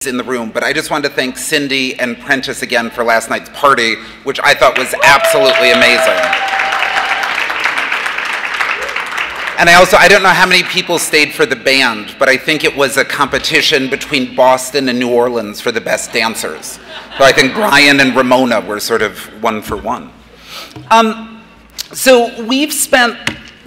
in the room, but I just wanted to thank Cindy and Prentice again for last night's party, which I thought was absolutely amazing. And I don't know how many people stayed for the band, but I think it was a competition between Boston and New Orleans for the best dancers. So I think Brian and Ramona were sort of 1 for 1. So we've spent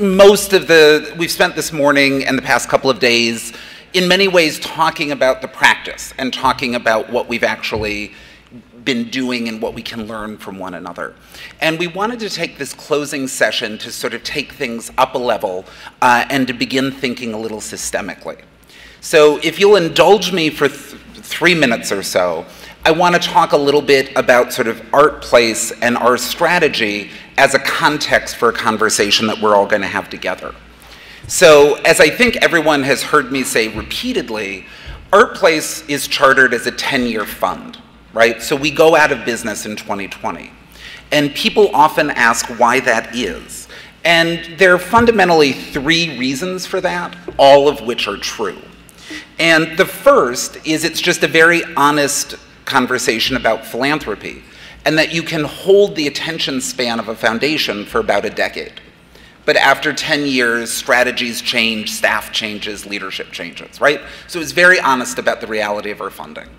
this morning and the past couple of days in many ways talking about the practice and talking about what we've actually been doing and what we can learn from one another. And we wanted to take this closing session to sort of take things up a level and to begin thinking a little systemically. So if you'll indulge me for 3 minutes or so, I want to talk a little bit about sort of ArtPlace and our strategy as a context for a conversation that we're all going to have together. So, as I think everyone has heard me say repeatedly, ArtPlace is chartered as a 10-year fund, right? So we go out of business in 2020. And people often ask why that is. And there are fundamentally 3 reasons for that, all of which are true. And the first is it's just a very honest conversation about philanthropy, and that you can hold the attention span of a foundation for about a decade. But after 10 years, strategies change, staff changes, leadership changes, right? So it's very honest about the reality of our funding.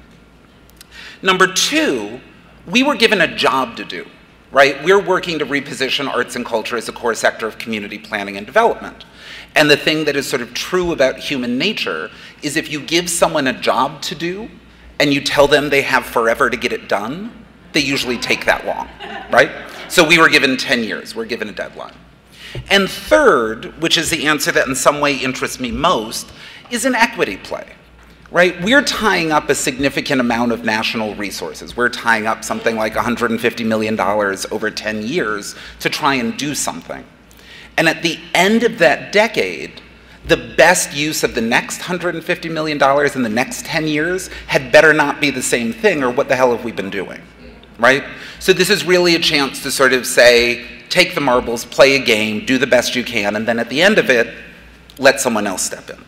Number 2, we were given a job to do, right? We're working to reposition arts and culture as a core sector of community planning and development. And the thing that is sort of true about human nature is if you give someone a job to do and you tell them they have forever to get it done, they usually take that long, right? So we were given 10 years, we're given a deadline. And third, which is the answer that in some way interests me most, is an equity play, right? We're tying up a significant amount of national resources. We're tying up something like $150 million over 10 years to try and do something. And at the end of that decade, the best use of the next $150 million in the next 10 years had better not be the same thing, or what the hell have we been doing, right? So this is really a chance to sort of say, take the marbles, play a game, do the best you can, and then at the end of it, let someone else step in.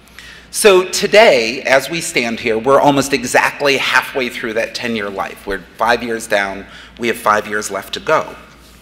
So today, as we stand here, we're almost exactly halfway through that 10-year life. We're 5 years down, we have 5 years left to go.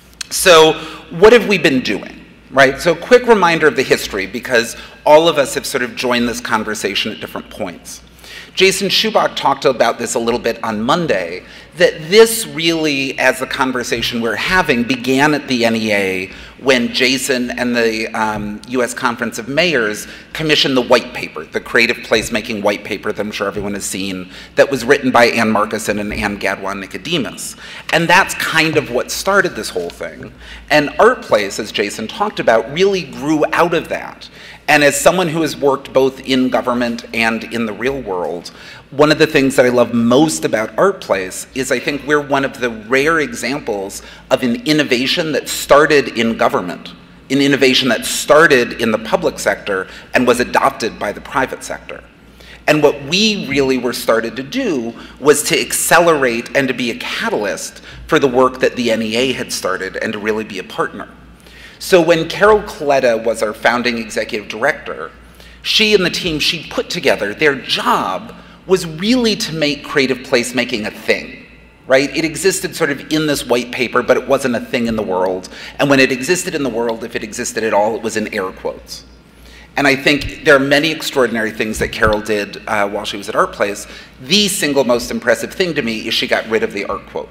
So what have we been doing, right? So quick reminder of the history, because all of us have sort of joined this conversation at different points. Jason Schubach talked about this a little bit on Monday, that this really, as the conversation we're having, began at the NEA when Jason and the US Conference of Mayors commissioned the white paper, the creative placemaking white paper that I'm sure everyone has seen, that was written by Ann Markuson and Ann Gadwan Nicodemus. And that's kind of what started this whole thing. And ArtPlace, as Jason talked about, really grew out of that. And as someone who has worked both in government and in the real world, one of the things that I love most about ArtPlace is I think we're one of the rare examples of an innovation that started in government, an innovation that started in the public sector and was adopted by the private sector. And what we really were started to do was to accelerate and to be a catalyst for the work that the NEA had started and to really be a partner. So when Carol Coletta was our founding executive director, she and the team she put together, their job was really to make creative placemaking a thing, right? It existed sort of in this white paper, but it wasn't a thing in the world. And when it existed in the world, if it existed at all, it was in air quotes. And I think there are many extraordinary things that Carol did while she was at ArtPlace. The single most impressive thing to me is she got rid of the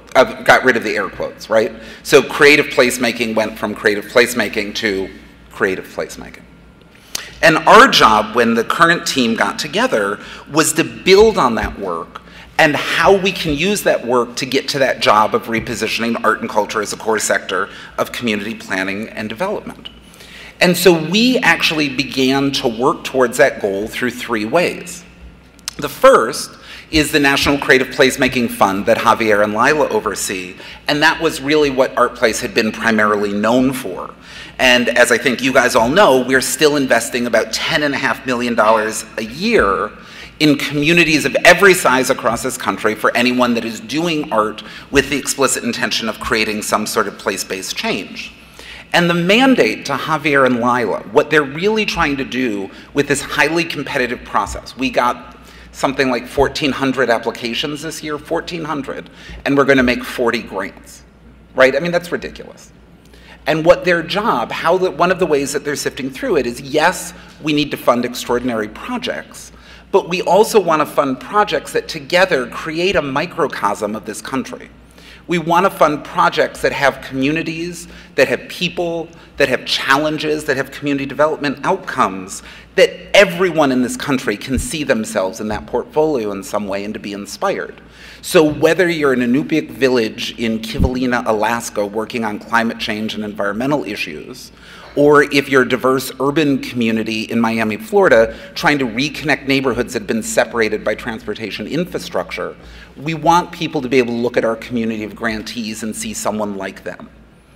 air quotes, right? So creative placemaking went from creative placemaking to creative placemaking. And our job when the current team got together was to build on that work and how we can use that work to get to that job of repositioning art and culture as a core sector of community planning and development. And so we actually began to work towards that goal through 3 ways. The first is the National Creative Placemaking Fund that Javier and Lila oversee, and that was really what ArtPlace had been primarily known for. And as I think you guys all know, we're still investing about $10.5 million a year in communities of every size across this country for anyone that is doing art with the explicit intention of creating some sort of place-based change. And the mandate to Javier and Lila, what they're really trying to do with this highly competitive process, we got something like 1,400 applications this year, 1,400, and we're going to make 40 grants, right? I mean, that's ridiculous. And what their job, one of the ways that they're sifting through it is, yes, we need to fund extraordinary projects, but we also want to fund projects that together create a microcosm of this country. We want to fund projects that have communities, that have people, that have challenges, that have community development outcomes, that everyone in this country can see themselves in that portfolio in some way and to be inspired. So whether you're in a Inupiaq village in Kivalina, Alaska, working on climate change and environmental issues, or if you're a diverse urban community in Miami, Florida, trying to reconnect neighborhoods that have been separated by transportation infrastructure, we want people to be able to look at our community of grantees and see someone like them.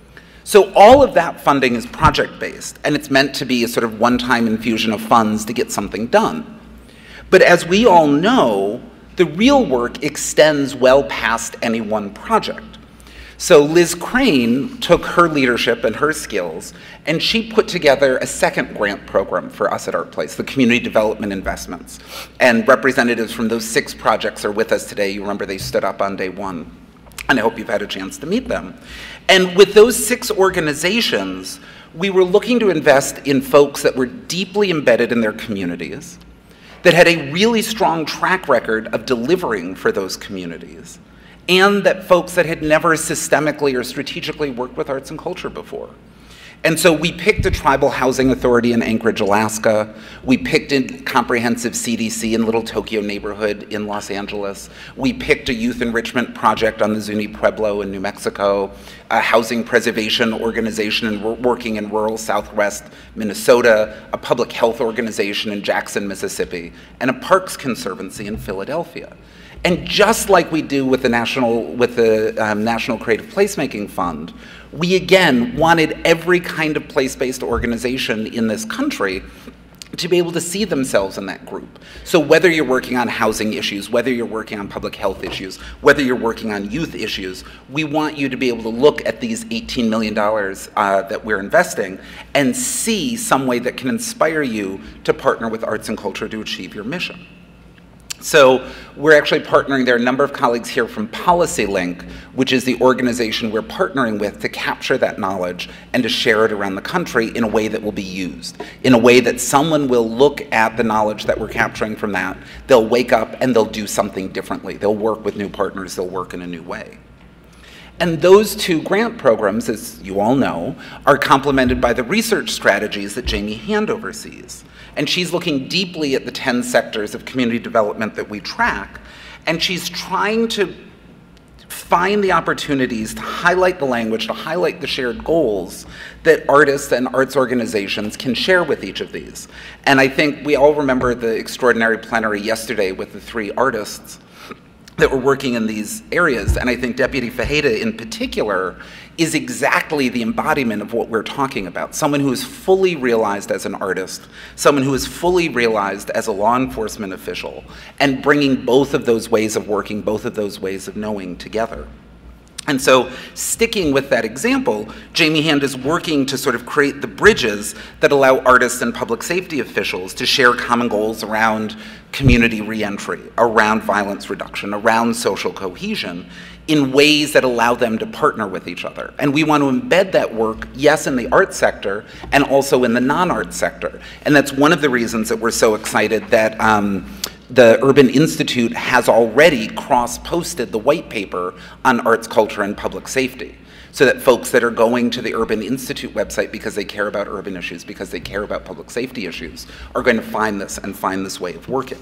So all of that funding is project-based, and it's meant to be a sort of one-time infusion of funds to get something done. But as we all know, the real work extends well past any one project. So Liz Crane took her leadership and her skills, and she put together a second grant program for us at ArtPlace, the Community Development Investments. And representatives from those 6 projects are with us today. You remember they stood up on day 1. And I hope you've had a chance to meet them. And with those 6 organizations, we were looking to invest in folks that were deeply embedded in their communities, that had a really strong track record of delivering for those communities, and that folks that had never systemically or strategically worked with arts and culture before. And so we picked a tribal housing authority in Anchorage, Alaska. We picked a comprehensive CDC in Little Tokyo neighborhood in Los Angeles. We picked a youth enrichment project on the Zuni Pueblo in New Mexico, a housing preservation organization working in rural Southwest Minnesota, a public health organization in Jackson, Mississippi, and a parks conservancy in Philadelphia. And just like we do with the National Creative Placemaking Fund, we again wanted every kind of place-based organization in this country to be able to see themselves in that group. So whether you're working on housing issues, whether you're working on public health issues, whether you're working on youth issues, we want you to be able to look at these $18 million that we're investing and see some way that can inspire you to partner with arts and culture to achieve your mission. So we're actually partnering, there are a number of colleagues here from PolicyLink, which is the organization we're partnering with to capture that knowledge and to share it around the country in a way that will be used, in a way that someone will look at the knowledge that we're capturing from that, they'll wake up and they'll do something differently. They'll work with new partners, they'll work in a new way. And those 2 grant programs, as you all know, are complemented by the research strategies that Jamie Hand oversees. And she's looking deeply at the 10 sectors of community development that we track, and she's trying to find the opportunities to highlight the language, to highlight the shared goals that artists and arts organizations can share with each of these. And I think we all remember the extraordinary plenary yesterday with the 3 artists that were working in these areas, and I think Deputy Fajeda in particular is exactly the embodiment of what we're talking about. Someone who is fully realized as an artist, someone who is fully realized as a law enforcement official, and bringing both of those ways of working, both of those ways of knowing together. And so, sticking with that example, Jamie Hand is working to sort of create the bridges that allow artists and public safety officials to share common goals around community reentry, around violence reduction, around social cohesion, in ways that allow them to partner with each other. And we want to embed that work, yes, in the art sector, and also in the non-art sector. And that's one of the reasons that we're so excited that the Urban Institute has already cross-posted the white paper on arts, culture, and public safety, so that folks that are going to the Urban Institute website because they care about urban issues, because they care about public safety issues, are going to find this and find this way of working.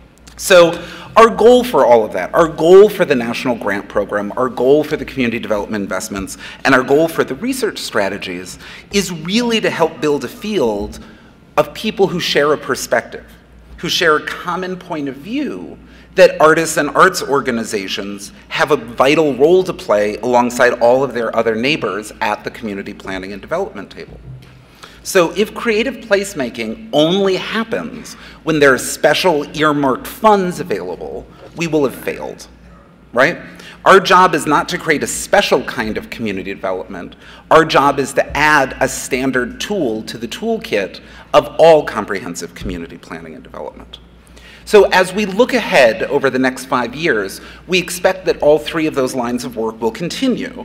So our goal for all of that, our goal for the National Grant Program, our goal for the community development investments, and our goal for the research strategies is really to help build a field of people who share a perspective, who share a common point of view that artists and arts organizations have a vital role to play alongside all of their other neighbors at the community planning and development table. So if creative placemaking only happens when there are special earmarked funds available, we will have failed, right? Our job is not to create a special kind of community development. Our job is to add a standard tool to the toolkit of all comprehensive community planning and development. So as we look ahead over the next 5 years, we expect that all 3 of those lines of work will continue.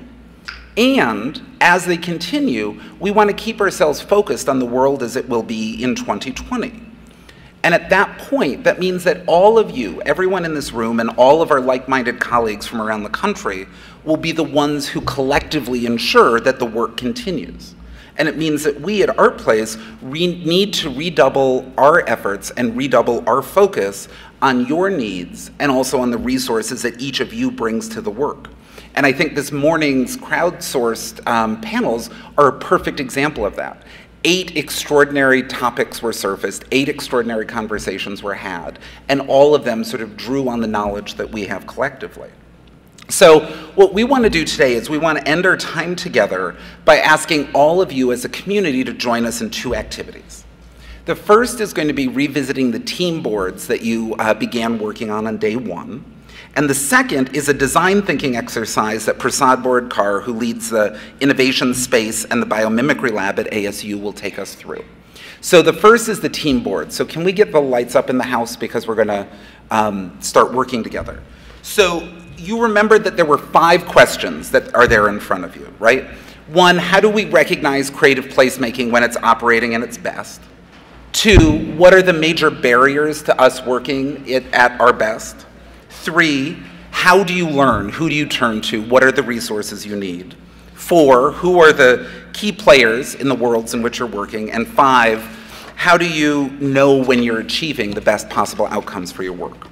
And as they continue, we want to keep ourselves focused on the world as it will be in 2020. And at that point, that means that all of you, everyone in this room, and all of our like-minded colleagues from around the country will be the ones who collectively ensure that the work continues. And it means that we at ArtPlace need to redouble our efforts and redouble our focus on your needs and also on the resources that each of you brings to the work. And I think this morning's crowdsourced panels are a perfect example of that. 8 extraordinary topics were surfaced, 8 extraordinary conversations were had, and all of them sort of drew on the knowledge that we have collectively. So what we want to do today is we want to end our time together by asking all of you as a community to join us in 2 activities. The first is going to be revisiting the team boards that you began working on day 1. And the second is a design thinking exercise that Prasad Boradkar, who leads the innovation space and the biomimicry lab at ASU, will take us through. So the first is the team board. So can we get the lights up in the house because we're going to start working together. So you remember that there were 5 questions that are there in front of you, right? 1, how do we recognize creative placemaking when it's operating at its best? 2, what are the major barriers to us working at our best? 3, how do you learn? Who do you turn to? What are the resources you need? 4, who are the key players in the worlds in which you're working? And 5, how do you know when you're achieving the best possible outcomes for your work?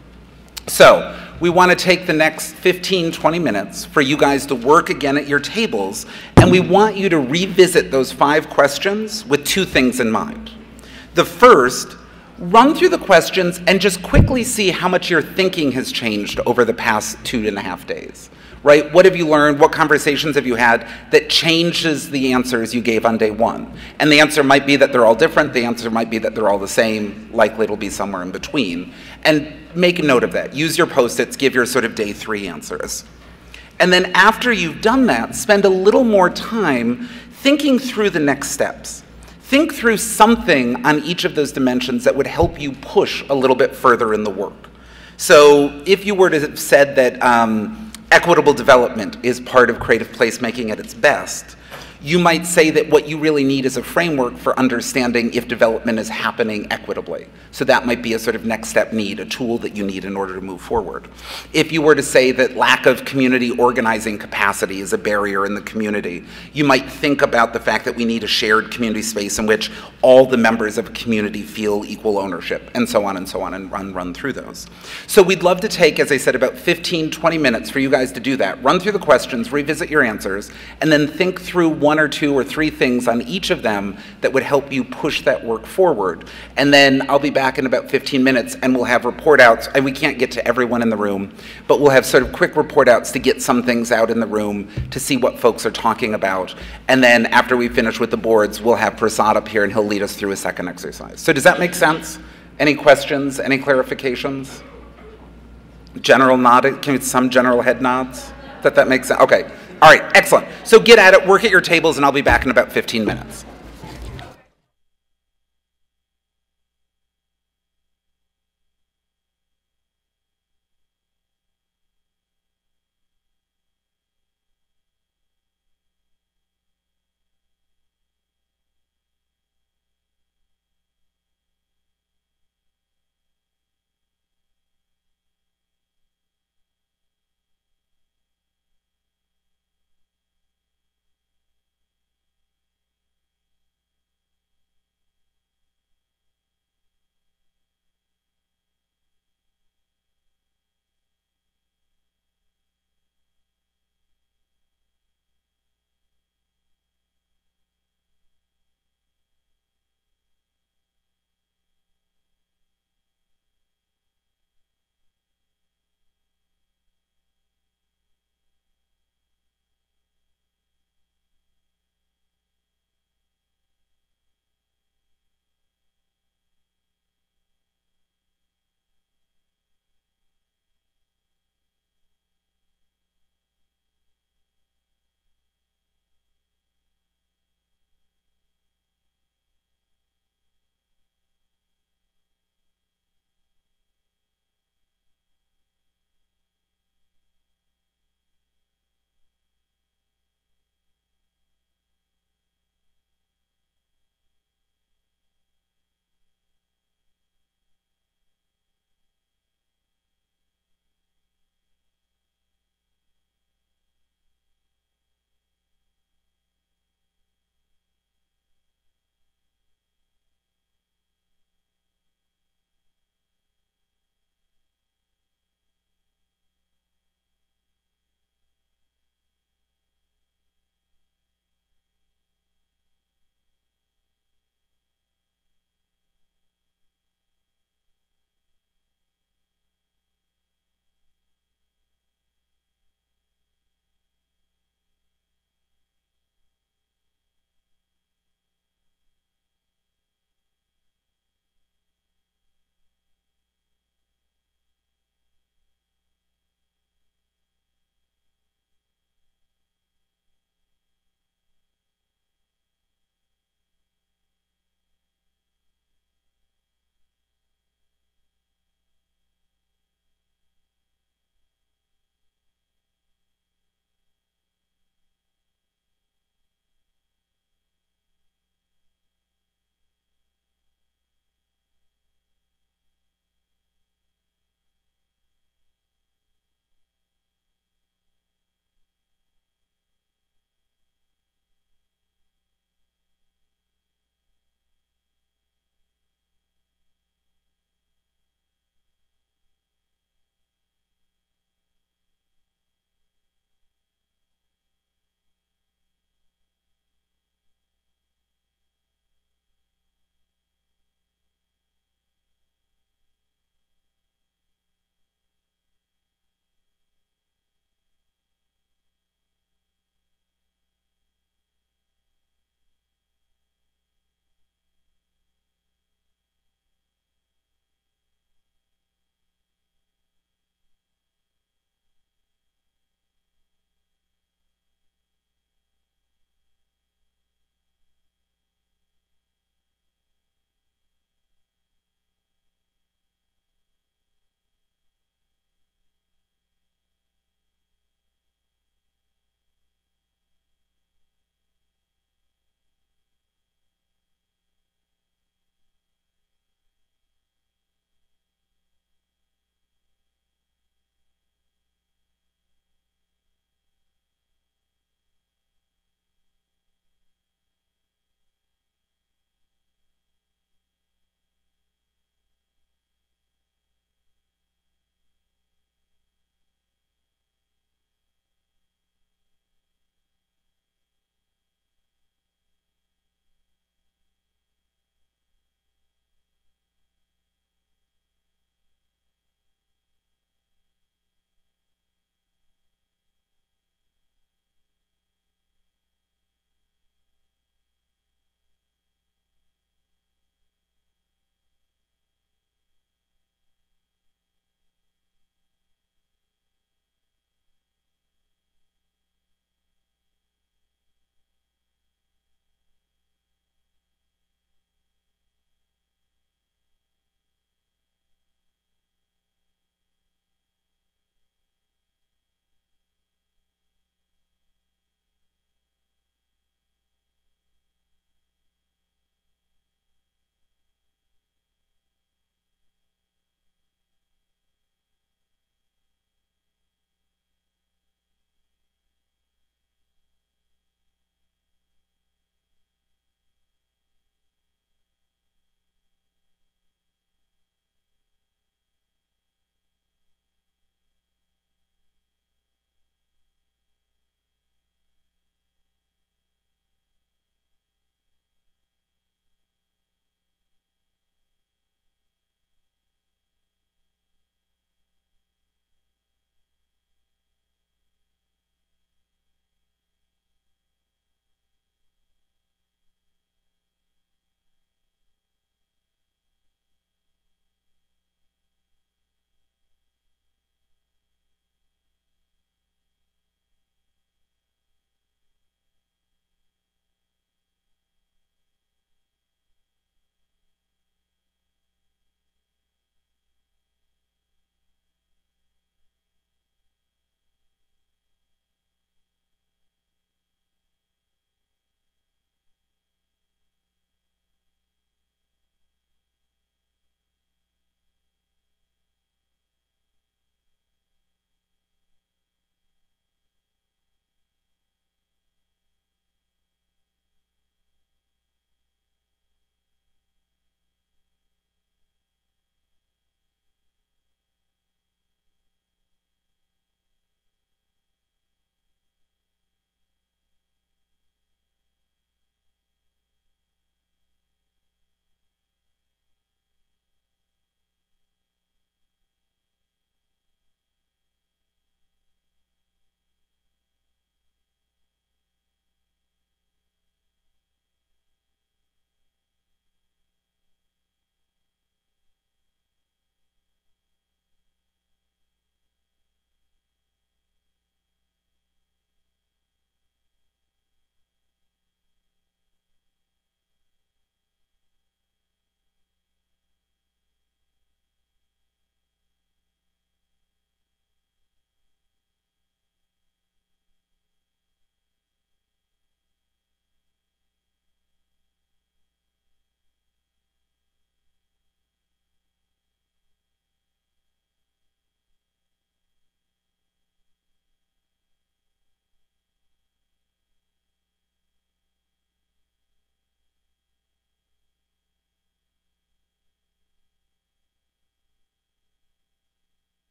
So we want to take the next 15, 20 minutes for you guys to work again at your tables, and we want you to revisit those 5 questions with 2 things in mind. The first, run through the questions and just quickly see how much your thinking has changed over the past 2.5 days, right? What have you learned? What conversations have you had that changes the answers you gave on day 1? And the answer might be that they're all different. The answer might be that they're all the same. Likely it'll be somewhere in between. And make a note of that. Use your Post-its. Give your sort of day 3 answers. And then after you've done that, spend a little more time thinking through the next steps. Think through something on each of those dimensions that would help you push a little bit further in the work. So if you were to have said that equitable development is part of creative placemaking at its best, you might say that what you really need is a framework for understanding if development is happening equitably. So that might be a sort of next step need, a tool that you need in order to move forward. If you were to say that lack of community organizing capacity is a barrier in the community, you might think about the fact that we need a shared community space in which all the members of a community feel equal ownership, and so on, and run through those. So we'd love to take, as I said, about 15, 20 minutes for you guys to do that. Run through the questions, revisit your answers, and then think through 1 or 2 or 3 things on each of them that would help you push that work forward. And then I'll be back in about 15 minutes and we'll have report outs. And we can't get to everyone in the room, but we'll have sort of quick report outs to get some things out in the room to see what folks are talking about. And then after we finish with the boards, we'll have Prasad up here and he'll lead us through a second exercise. So does that make sense? Any questions, any clarifications? General nod, some general head nods? That makes sense? Okay. All right, excellent. So get at it, work at your tables, and I'll be back in about 15 minutes.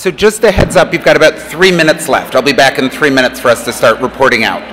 So just a heads up, you've got about 3 minutes left. I'll be back in 3 minutes for us to start reporting out.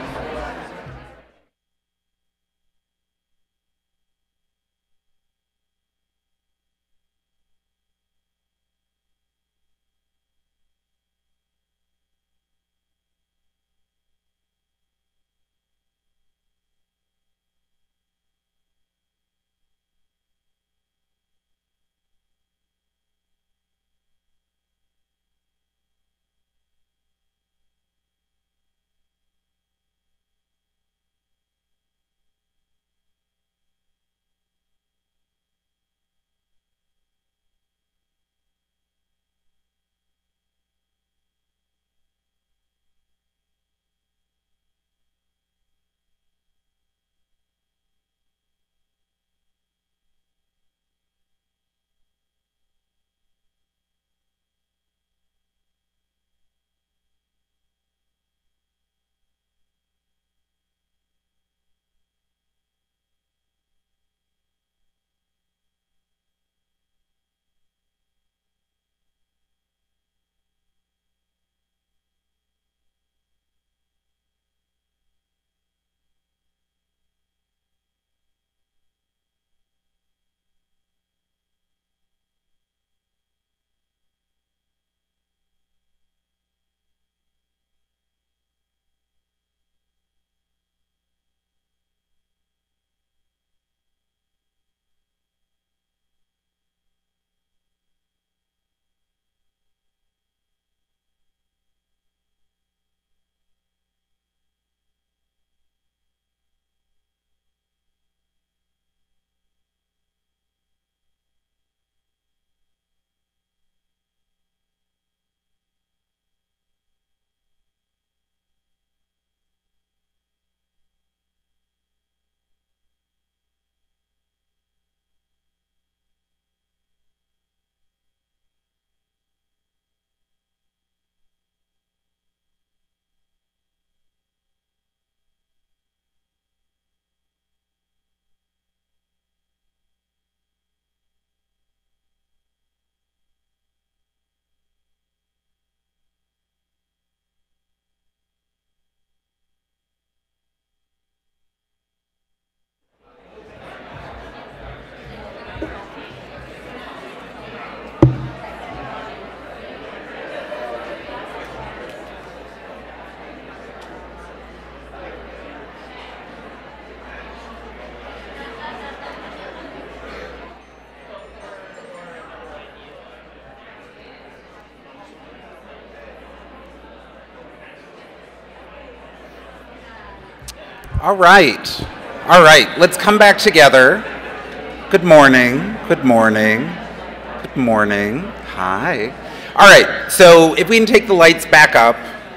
All right. All right. Let's come back together. Good morning. Good morning. Good morning. Hi. All right. So if we can take the lights back up,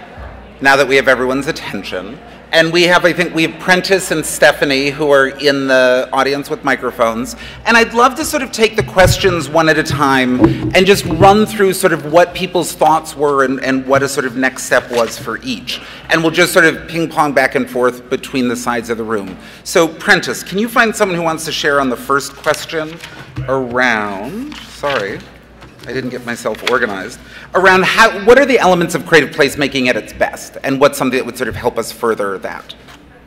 now that we have everyone's attention. And we have, I think, we have Prentice and Stephanie who are in the audience with microphones. And I'd love to sort of take the questions one at a time and just run through sort of what people's thoughts were and what a sort of next step was for each. And we'll just sort of ping pong back and forth between the sides of the room. So Prentice, can you find someone who wants to share on the first question around, sorry, I didn't get myself organized, around what are the elements of creative placemaking at its best, and what's something that would sort of help us further that?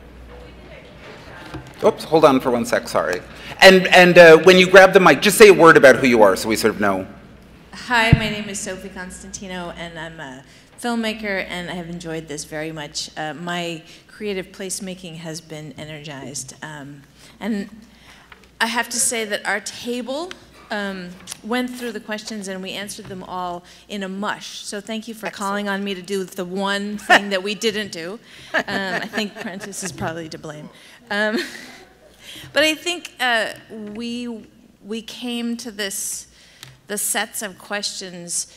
Oops, hold on for 1 sec, sorry. And when you grab the mic, just say a word about who you are so we sort of know. Hi, my name is Sophie Constantino, and I'm a filmmaker, and I have enjoyed this very much. My creative placemaking has been energized. And I have to say that our table went through the questions and we answered them all in a mush. So thank you for calling on me to do the one thing that we didn't do. I think Prentice is probably to blame. But I think we came to the sets of questions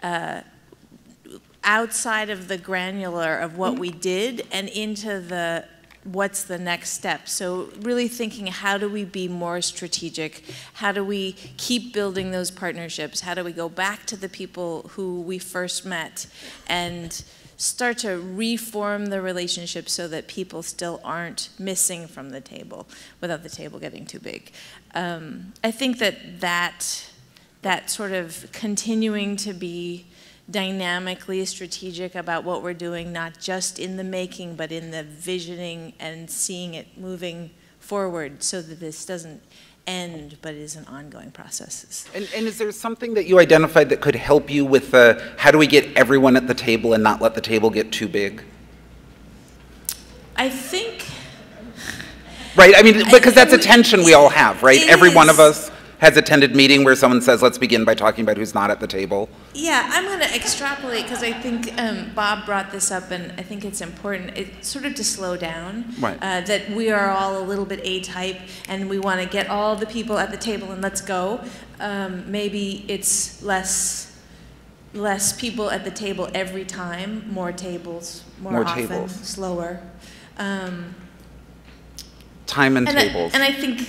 outside of the granular of what we did and into the what's the next step. So really thinking, how do we be more strategic? How do we keep building those partnerships? How do we go back to the people who we first met and start to reform the relationship so that people still aren't missing from the table without the table getting too big? I think that that sort of continuing to be dynamically strategic about what we're doing, not just in the making, but in the visioning and seeing it moving forward so that this doesn't end, but is an ongoing process. And is there something that you identified that could help you with how do we get everyone at the table and not let the table get too big? I think... Right, I mean, because that's a tension we all have, right? Every one of is. us has attended meeting where someone says, let's begin by talking about who's not at the table. Yeah, I'm going to extrapolate because I think Bob brought this up, and I think it's important. It's sort of to slow down. Right. That we are all a little bit A-type, and we want to get all the people at the table and let's go. Maybe it's less people at the table every time, more tables, more often, tables. slower. Time and tables. And I think.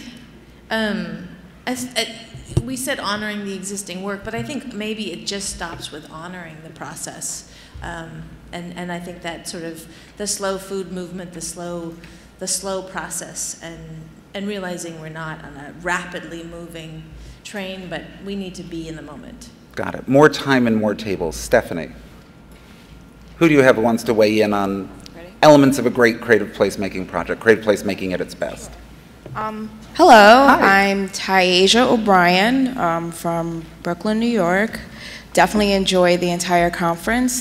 We said honoring the existing work, but I think maybe it just stops with honoring the process. And I think that sort of the slow food movement, the slow process, and realizing we're not on a rapidly moving train, but we need to be in the moment. Got it. More time and more tables. Stephanie, who do you have who wants to weigh in on elements of a great creative placemaking project, creative placemaking at its best? Hello, Hi. I'm Tyasia O'Brien from Brooklyn, New York. Definitely enjoyed the entire conference.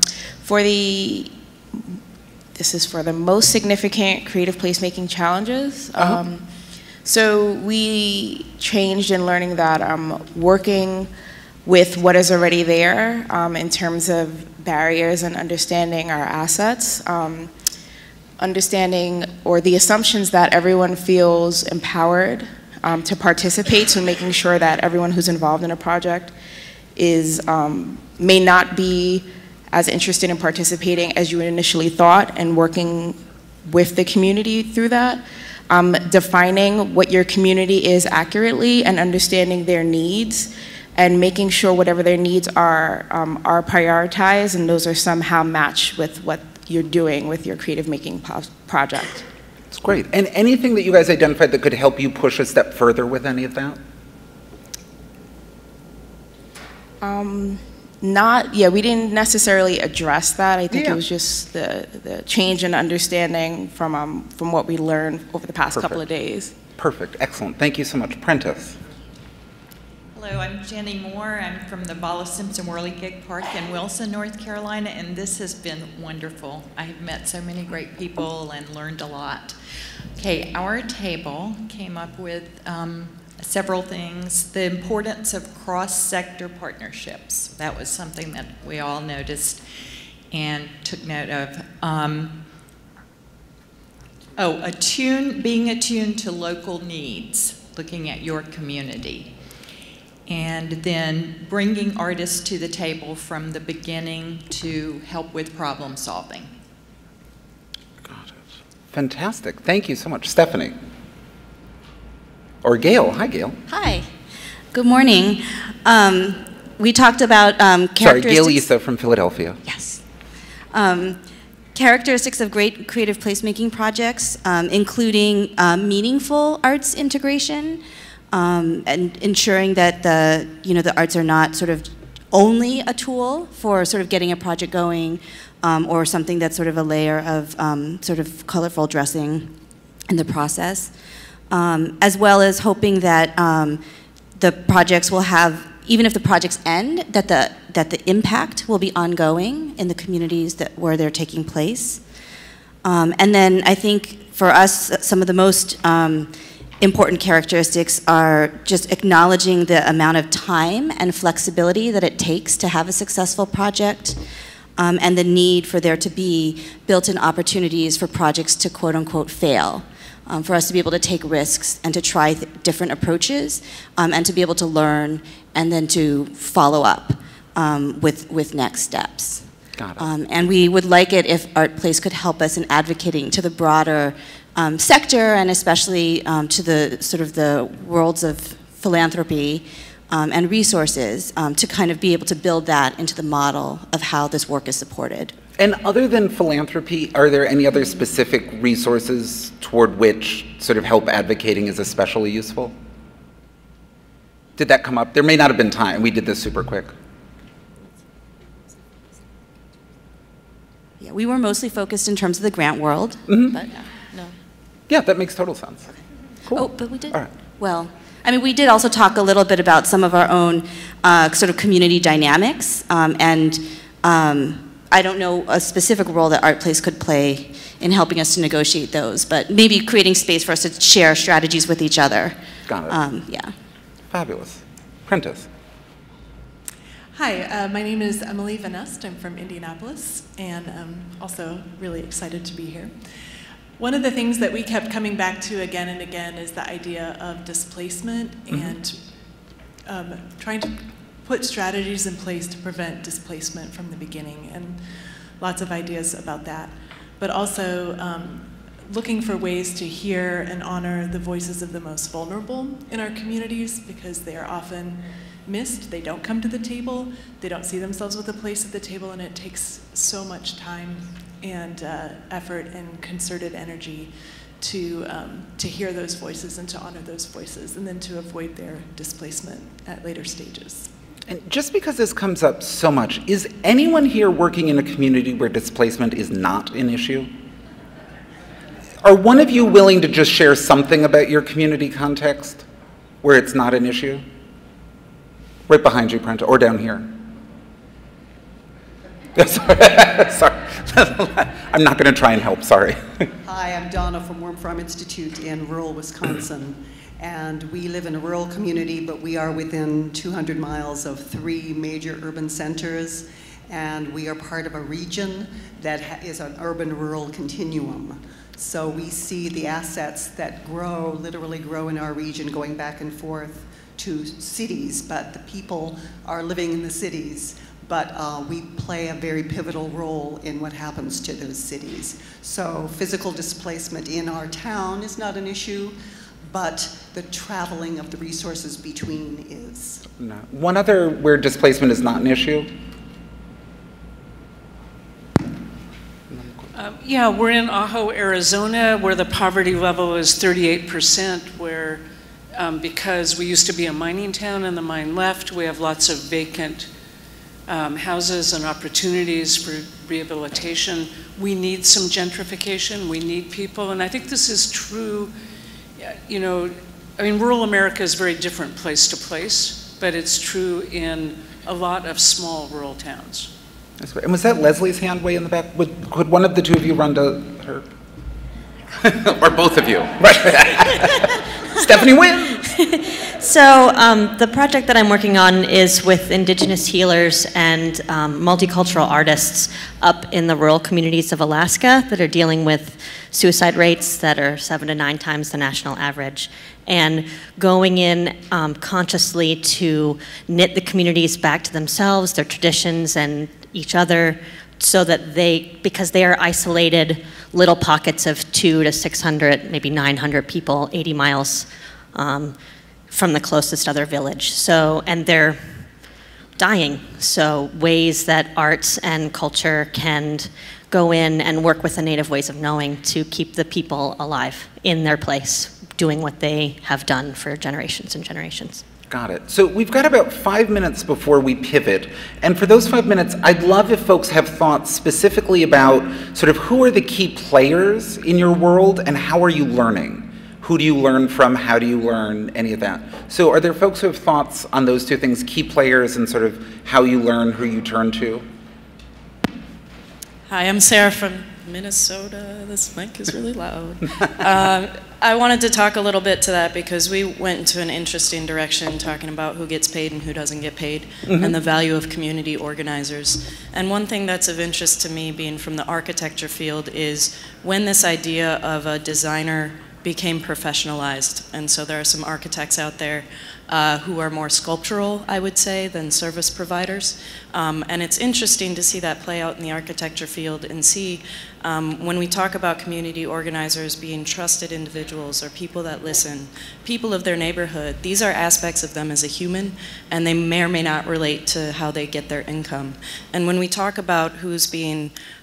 This is for the most significant creative placemaking challenges. So we changed in learning that working with what is already there in terms of barriers and understanding our assets. Understanding or the assumptions that everyone feels empowered to participate, so making sure that everyone who's involved in a project is may not be as interested in participating as you initially thought, and working with the community through that. Defining what your community is accurately and understanding their needs, and making sure whatever their needs are prioritized, and those are somehow matched with what you're doing with your creative making project. It's great. And anything that you guys identified that could help you push a step further with any of that? We didn't necessarily address that. I think it was just the change in understanding from what we learned over the past couple of days. Perfect, excellent. Thank you so much. Prentice. Hello, I'm Jenny Moore. I'm from the Bala Simpson Whirligig Park in Wilson, North Carolina, and this has been wonderful. I have met so many great people and learned a lot. Okay, our table came up with several things. The importance of cross-sector partnerships. That was something that we all noticed and took note of. Being attuned to local needs, looking at your community. And then bringing artists to the table from the beginning to help with problem solving. Got it. Fantastic. Thank you so much. Stephanie. Or Gail. Hi, Gail. Hi. Good morning. We talked about characteristics. Sorry, Gail Issa from Philadelphia. Yes. Characteristics of great creative placemaking projects, including meaningful arts integration, and ensuring that the arts are not sort of only a tool for sort of getting a project going, or something that's sort of a layer of sort of colorful dressing in the process, as well as hoping that the projects will have, even if the projects end, that the impact will be ongoing in the communities where they're taking place. And then I think for us, some of the most important characteristics are just acknowledging the amount of time and flexibility that it takes to have a successful project, and the need for there to be built-in opportunities for projects to quote-unquote fail, for us to be able to take risks and to try different approaches, and to be able to learn and then to follow up with next steps. Got it. And we would like it if ArtPlace could help us in advocating to the broader sector, and especially to the sort of the worlds of philanthropy and resources, to kind of be able to build that into the model of how this work is supported. And other than philanthropy, are there any other specific resources toward which sort of help advocating is especially useful? Did that come up? There may not have been time. We did this super quick. Yeah, we were mostly focused in terms of the grant world, but no. Yeah, that makes total sense. Cool. Oh, but we did. All right. Well, I mean, we did also talk a little bit about some of our own sort of community dynamics, and I don't know a specific role that ArtPlace could play in helping us to negotiate those, but maybe creating space for us to share strategies with each other. Got it. Yeah. Fabulous. Prentice. Hi, my name is Emily Van Est. I'm from Indianapolis, and I'm also really excited to be here. One of the things that we kept coming back to again and again is the idea of displacement and trying to put strategies in place to prevent displacement from the beginning, and lots of ideas about that. But also looking for ways to hear and honor the voices of the most vulnerable in our communities, because they are often missed. They don't come to the table. They don't see themselves with a place at the table, and it takes so much time and effort and concerted energy to hear those voices and to honor those voices, and then to avoid their displacement at later stages. And just because this comes up so much, is anyone here working in a community where displacement is not an issue? Are one of you willing to just share something about your community context where it's not an issue? Right behind you, Prentice, or down here. Sorry. I'm not going to try and help, sorry. Hi, I'm Donna from Worm Farm Institute in rural Wisconsin. And we live in a rural community, but we are within 200 miles of 3 major urban centers. And we are part of a region that is an urban-rural continuum. So we see the assets that grow, literally grow in our region, going back and forth to cities, but the people are living in the cities. But we play a very pivotal role in what happens to those cities. So physical displacement in our town is not an issue, but the traveling of the resources between is. No. One other where displacement is not an issue? Yeah, we're in Ajo, Arizona, where the poverty level is 38%, where because we used to be a mining town and the mine left, we have lots of vacant houses and opportunities for rehabilitation. We need some gentrification, we need people, and I think this is true, you know, I mean, rural America is very different place to place, but it's true in a lot of small rural towns. That's great. And was that Leslie's hand way in the back? Could one of the two of you run to her? Or both of you? Right. Stephanie wins! So the project that I'm working on is with indigenous healers and multicultural artists up in the rural communities of Alaska that are dealing with suicide rates that are 7 to 9 times the national average, and going in consciously to knit the communities back to themselves, their traditions, and each other, so that because they are isolated little pockets of 200 to 600, maybe 900 people, 80 miles from the closest other village. So, and they're dying. So ways that arts and culture can go in and work with the native ways of knowing to keep the people alive in their place, doing what they have done for generations and generations. Got it. So we've got about 5 minutes before we pivot. And for those 5 minutes, I'd love if folks have thoughts specifically about sort of who are the key players in your world and how are you learning? Who do you learn from? How do you learn? Any of that. So are there folks who have thoughts on those two things, key players and sort of how you learn, who you turn to? Hi, I'm Sarah from Minnesota. This mic is really loud. I wanted to talk a little bit to that because we went into an interesting direction talking about who gets paid and who doesn't get paid and the value of community organizers. And one thing that's of interest to me, being from the architecture field, is when this idea of a designer became professionalized. And so there are some architects out there who are more sculptural, I would say, than service providers. And it's interesting to see that play out in the architecture field and see when we talk about community organizers being trusted individuals or people that listen, people of their neighborhood, these are aspects of them as a human, and they may or may not relate to how they get their income. And when we talk about who's being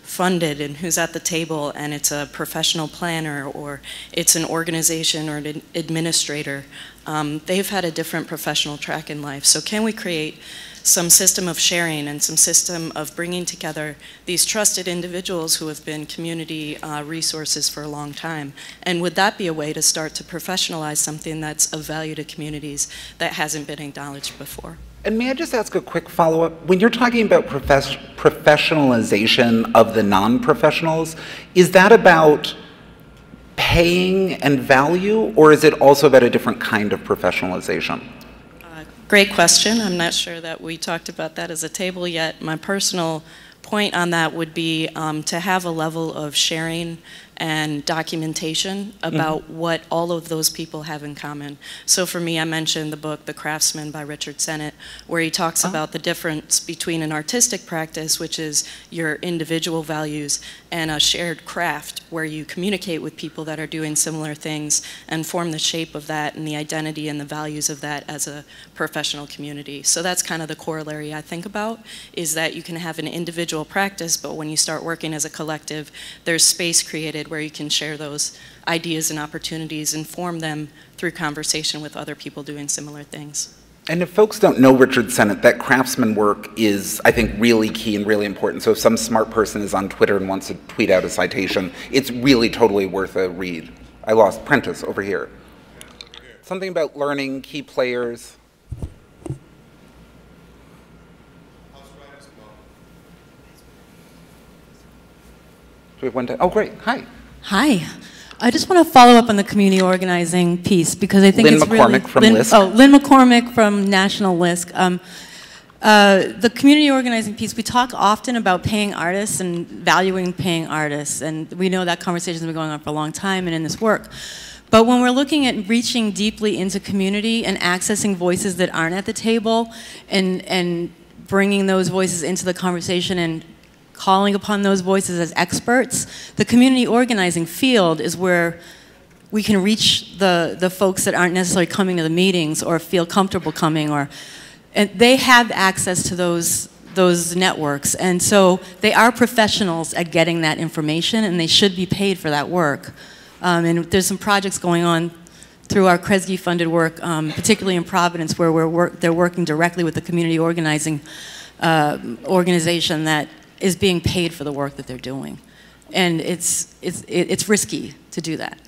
funded and who's at the table, and it's a professional planner or it's an organization or an administrator, they've had a different professional track in life. So can we create some system of sharing and some system of bringing together these trusted individuals who have been community resources for a long time? And would that be a way to start to professionalize something that's of value to communities that hasn't been acknowledged before? And may I just ask a quick follow-up? When you're talking about professionalization of the non-professionals, is that about paying and value, or is it also about a different kind of professionalization? Great question. I'm not sure that we talked about that as a table yet. My personal point on that would be to have a level of sharing and documentation about what all of those people have in common. So for me, I mentioned the book, The Craftsman by Richard Sennett, where he talks about the difference between an artistic practice, which is your individual values, and a shared craft, where you communicate with people that are doing similar things and form the shape of that and the identity and the values of that as a professional community. So that's kind of the corollary I think about, is that you can have an individual practice, but when you start working as a collective, there's space created where you can share those ideas and opportunities and form them through conversation with other people doing similar things. And if folks don't know Richard Sennett, that craftsman work is, I think, really key and really important. So if some smart person is on Twitter and wants to tweet out a citation, it's really totally worth a read. I lost Prentice over here. Something about learning, key players. Do we have one day? Oh, great. Hi. Hi. I just want to follow up on the community organizing piece because I think Lynn it's McCormick from LISC. Oh, Lynn McCormick from National LISC. The community organizing piece, we talk often about paying artists and valuing paying artists, and we know that conversation has been going on for a long time and in this work. But when we're looking at reaching deeply into community and accessing voices that aren't at the table and bringing those voices into the conversation and calling upon those voices as experts, the community organizing field is where we can reach the folks that aren't necessarily coming to the meetings or feel comfortable coming, and they have access to those networks, and so they are professionals at getting that information, and they should be paid for that work. And there's some projects going on through our Kresge funded work, particularly in Providence, where they're working directly with the community organizing organization that is being paid for the work that they're doing. And it's risky to do that.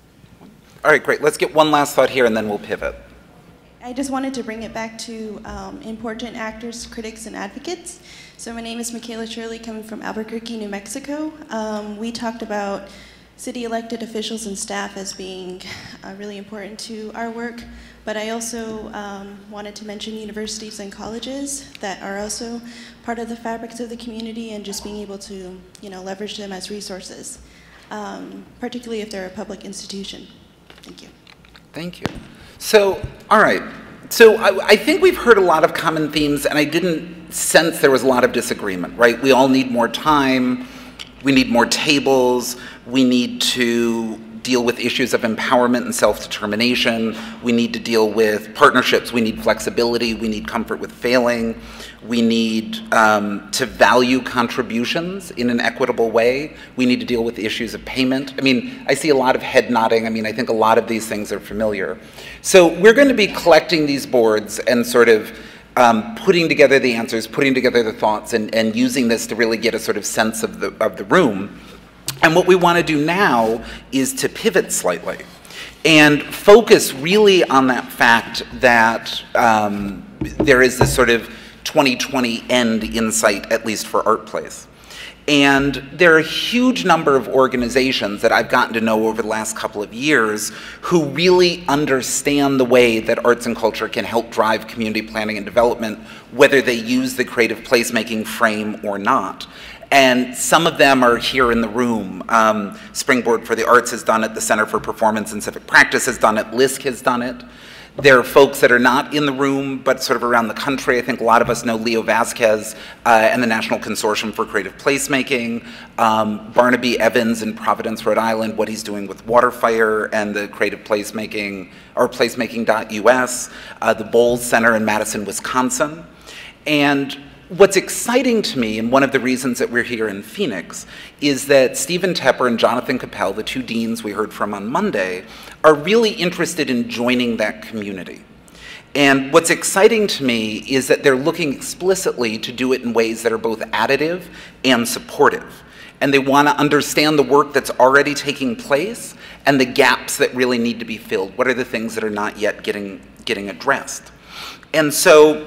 All right, great. Let's get one last thought here and then we'll pivot. I just wanted to bring it back to important actors, critics, and advocates. So my name is Michaela Shirley, coming from Albuquerque, New Mexico. We talked about city elected officials and staff as being really important to our work, but I also wanted to mention universities and colleges that are also part of the fabrics of the community, and just being able to, leverage them as resources, particularly if they're a public institution. Thank you. Thank you. So, all right. So I think we've heard a lot of common themes, and I didn't sense there was a lot of disagreement, right? We all need more time. We need more tables. We need to deal with issues of empowerment and self-determination. We need to deal with partnerships. We need flexibility. We need comfort with failing. We need to value contributions in an equitable way. We need to deal with issues of payment. I mean, I see a lot of head nodding. I mean, I think a lot of these things are familiar. So we're going to be collecting these boards and sort of putting together the answers, putting together the thoughts, and using this to really get a sort of sense of the room. And what we want to do now is to pivot slightly and focus really on that fact that there is this sort of 2020 end in sight, at least for ArtPlace. And there are a huge number of organizations that I've gotten to know over the last couple of years who really understand the way that arts and culture can help drive community planning and development, whether they use the creative placemaking frame or not. And some of them are here in the room. Springboard for the Arts has done it, the Center for Performance and Civic Practice has done it, LISC has done it. There are folks that are not in the room, but sort of around the country. I think a lot of us know Leo Vasquez and the National Consortium for Creative Placemaking, Barnaby Evans in Providence, Rhode Island, what he's doing with Waterfire and the Creative Placemaking, or placemaking.us, the Bowles Center in Madison, Wisconsin. And what's exciting to me, and one of the reasons that we're here in Phoenix, is that Stephen Tepper and Jonathan Capel, the two deans we heard from on Monday, are really interested in joining that community. And what's exciting to me is that they're looking explicitly to do it in ways that are both additive and supportive. And they want to understand the work that's already taking place and the gaps that really need to be filled. What are the things that are not yet getting addressed? And so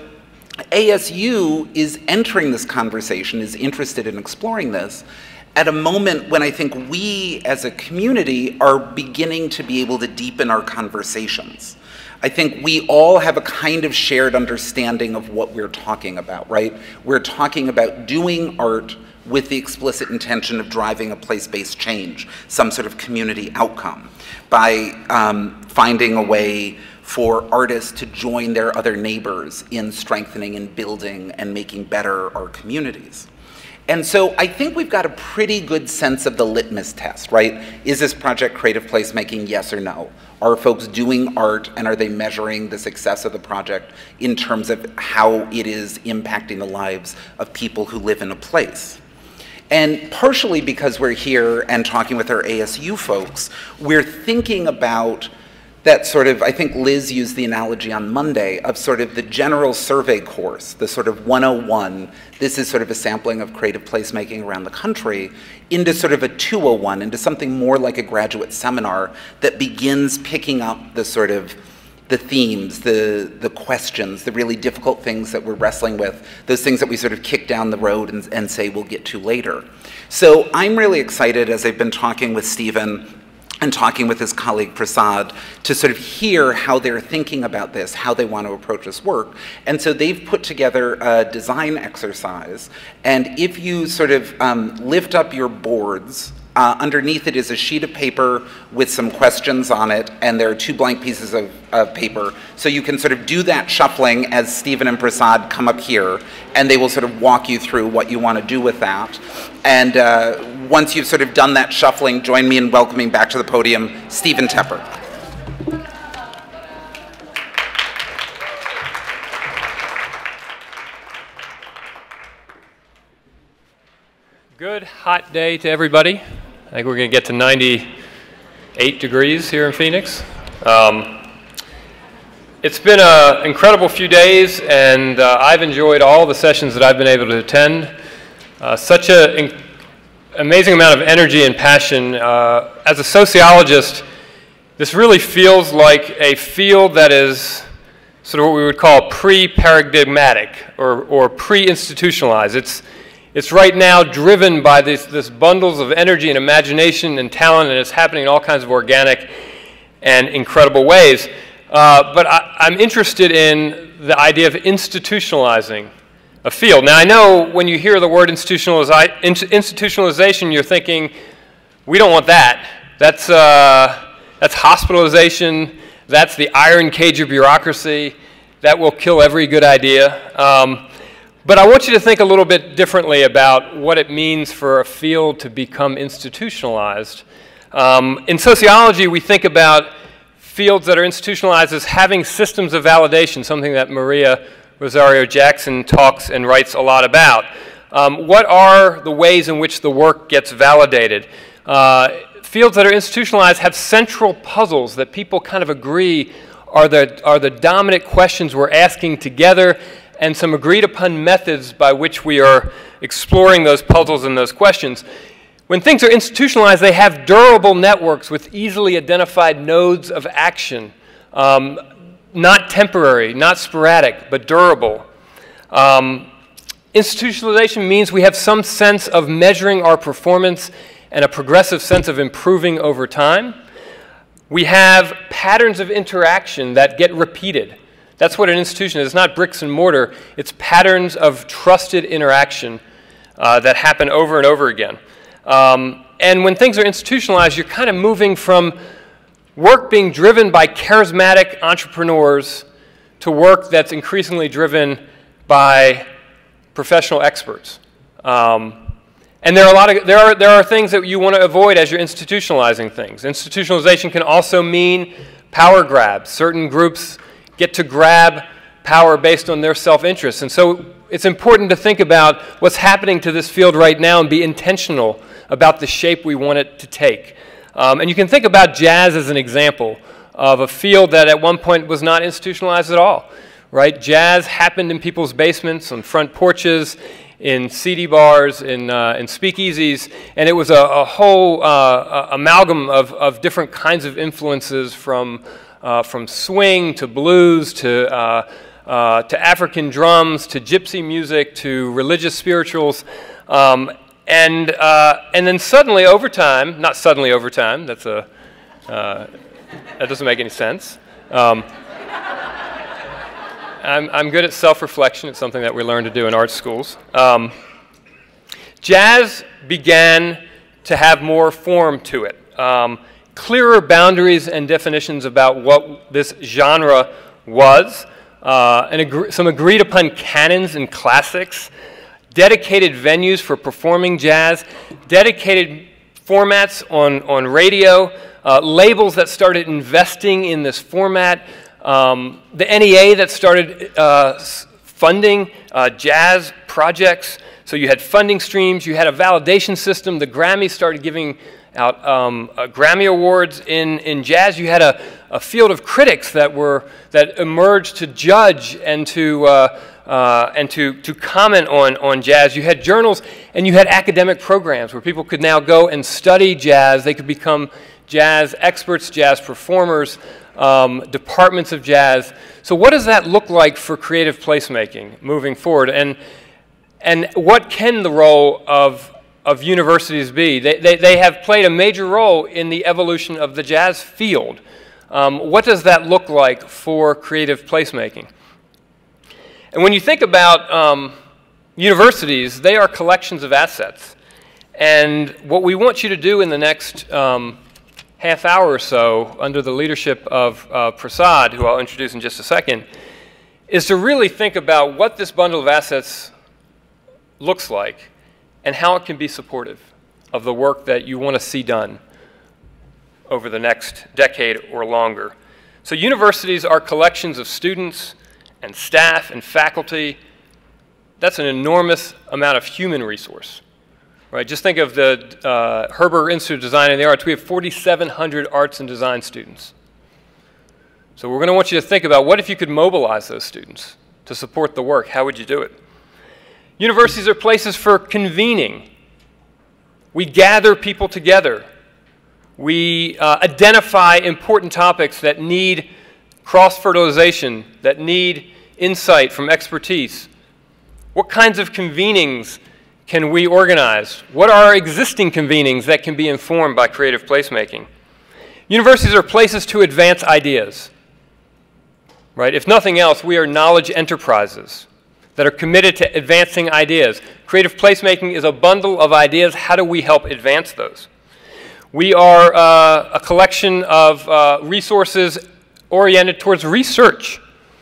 ASU is entering this conversation, is interested in exploring this, at a moment when I think we as a community are beginning to be able to deepen our conversations. I think we all have a kind of shared understanding of what we're talking about, right? We're talking about doing art with the explicit intention of driving a place-based change, some sort of community outcome, by finding a way for artists to join their other neighbors in strengthening and building and making better our communities. And so I think we've got a pretty good sense of the litmus test, right? Is this project creative placemaking, yes or no? Are folks doing art, and are they measuring the success of the project in terms of how it is impacting the lives of people who live in a place? And partially because we're here and talking with our ASU folks, we're thinking about that sort of, I think Liz used the analogy on Monday, of sort of the general survey course, the sort of 101, this is sort of a sampling of creative placemaking around the country, into sort of a 201, into something more like a graduate seminar that begins picking up the sort of the themes, the questions, the really difficult things that we're wrestling with, those things that we sort of kick down the road and say we'll get to later. So I'm really excited, as I've been talking with Stephen and talking with his colleague Prasad, to sort of hear how they're thinking about this, how they want to approach this work. And so they've put together a design exercise, and if you sort of lift up your boards, underneath it is a sheet of paper with some questions on it, and there are 2 blank pieces of paper. So you can sort of do that shuffling as Stephen and Prasad come up here, and they will sort of walk you through what you want to do with that. And once you've sort of done that shuffling, join me in welcoming back to the podium Stephen Tepper. Good hot day to everybody. I think we're going to get to 98 degrees here in Phoenix. It's been an incredible few days, and I've enjoyed all the sessions that I've been able to attend. Such an amazing amount of energy and passion. As a sociologist, this really feels like a field that is sort of what we would call pre-paradigmatic or pre-institutionalized. It's right now driven by this bundles of energy and imagination and talent, and it's happening in all kinds of organic and incredible ways. But I'm interested in the idea of institutionalizing a field. Now, I know when you hear the word institutionalization, you're thinking, we don't want that. That's hospitalization. That's the iron cage of bureaucracy. That will kill every good idea. But I want you to think a little bit differently about what it means for a field to become institutionalized. In sociology, we think about fields that are institutionalized as having systems of validation, something that Maria Rosario Jackson talks and writes a lot about. What are the ways in which the work gets validated? Fields that are institutionalized have central puzzles that people kind of agree are the dominant questions we're asking together, and some agreed upon methods by which we are exploring those puzzles and those questions. When things are institutionalized, they have durable networks with easily identified nodes of action, not temporary, not sporadic, but durable. Institutionalization means we have some sense of measuring our performance and a progressive sense of improving over time. We have patterns of interaction that get repeated. That's what an institution is. It's not bricks and mortar. It's patterns of trusted interaction that happen over and over again. And when things are institutionalized, you're kind of moving from work being driven by charismatic entrepreneurs to work that's increasingly driven by professional experts. And there are things that you want to avoid as you're institutionalizing things. Institutionalization can also mean power grabs. Certain groups get to grab power based on their self-interest. And so it's important to think about what's happening to this field right now and be intentional about the shape we want it to take. And you can think about jazz as an example of a field that at one point was not institutionalized at all, right? Jazz happened in people's basements, on front porches, in CD bars, in speakeasies, and it was a whole amalgam of different kinds of influences from swing to blues to African drums to gypsy music to religious spirituals, and then suddenly over time, not suddenly over time, that's a that doesn't make any sense. I'm good at self-reflection. It's something that we learn to do in art schools. Jazz began to have more form to it. Clearer boundaries and definitions about what this genre was, some agreed upon canons and classics, dedicated venues for performing jazz, dedicated formats on radio, labels that started investing in this format, the NEA that started funding jazz projects. So you had funding streams, you had a validation system, the Grammys started giving out Grammy Awards in jazz. You had a field of critics that emerged to judge and to comment on jazz. You had journals and you had academic programs where people could now go and study jazz. They could become jazz experts, jazz performers, departments of jazz. So what does that look like for creative placemaking moving forward? And what can the role of universities be? They have played a major role in the evolution of the jazz field. What does that look like for creative placemaking? And when you think about universities, they are collections of assets. And what we want you to do in the next half hour or so, under the leadership of Prasad, who I'll introduce in just a second, is to really think about what this bundle of assets looks like and how it can be supportive of the work that you want to see done over the next decade or longer. So universities are collections of students and staff and faculty. That's an enormous amount of human resource. Right, just think of the Herberger Institute of Design and the Arts. We have 4,700 arts and design students. So we're going to want you to think about what if you could mobilize those students to support the work. How would you do it? Universities are places for convening. We gather people together. We identify important topics that need cross-fertilization, that need insight from expertise. What kinds of convenings can we organize? What are our existing convenings that can be informed by creative placemaking? Universities are places to advance ideas. Right? If nothing else, we are knowledge enterprises that are committed to advancing ideas. Creative placemaking is a bundle of ideas. How do we help advance those? We are a collection of resources oriented towards research.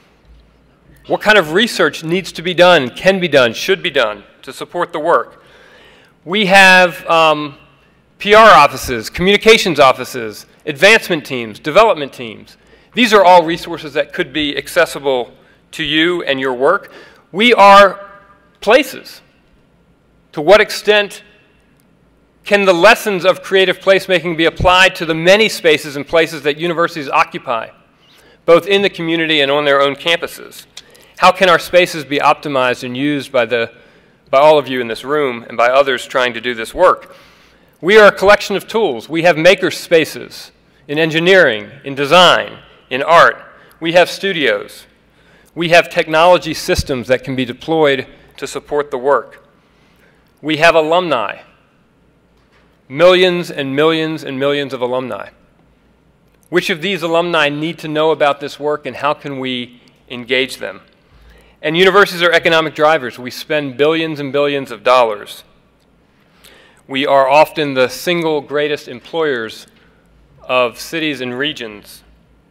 What kind of research needs to be done, can be done, should be done to support the work? We have PR offices, communications offices, advancement teams, development teams. These are all resources that could be accessible to you and your work. We are places. To what extent can the lessons of creative placemaking be applied to the many spaces and places that universities occupy, both in the community and on their own campuses? How can our spaces be optimized and used by all of you in this room and by others trying to do this work? We are a collection of tools. We have maker spaces in engineering, in design, in art. We have studios. We have technology systems that can be deployed to support the work. We have alumni. Millions and millions and millions of alumni. Which of these alumni need to know about this work, and how can we engage them? And universities are economic drivers. We spend billions and billions of dollars. We are often the single greatest employers of cities and regions.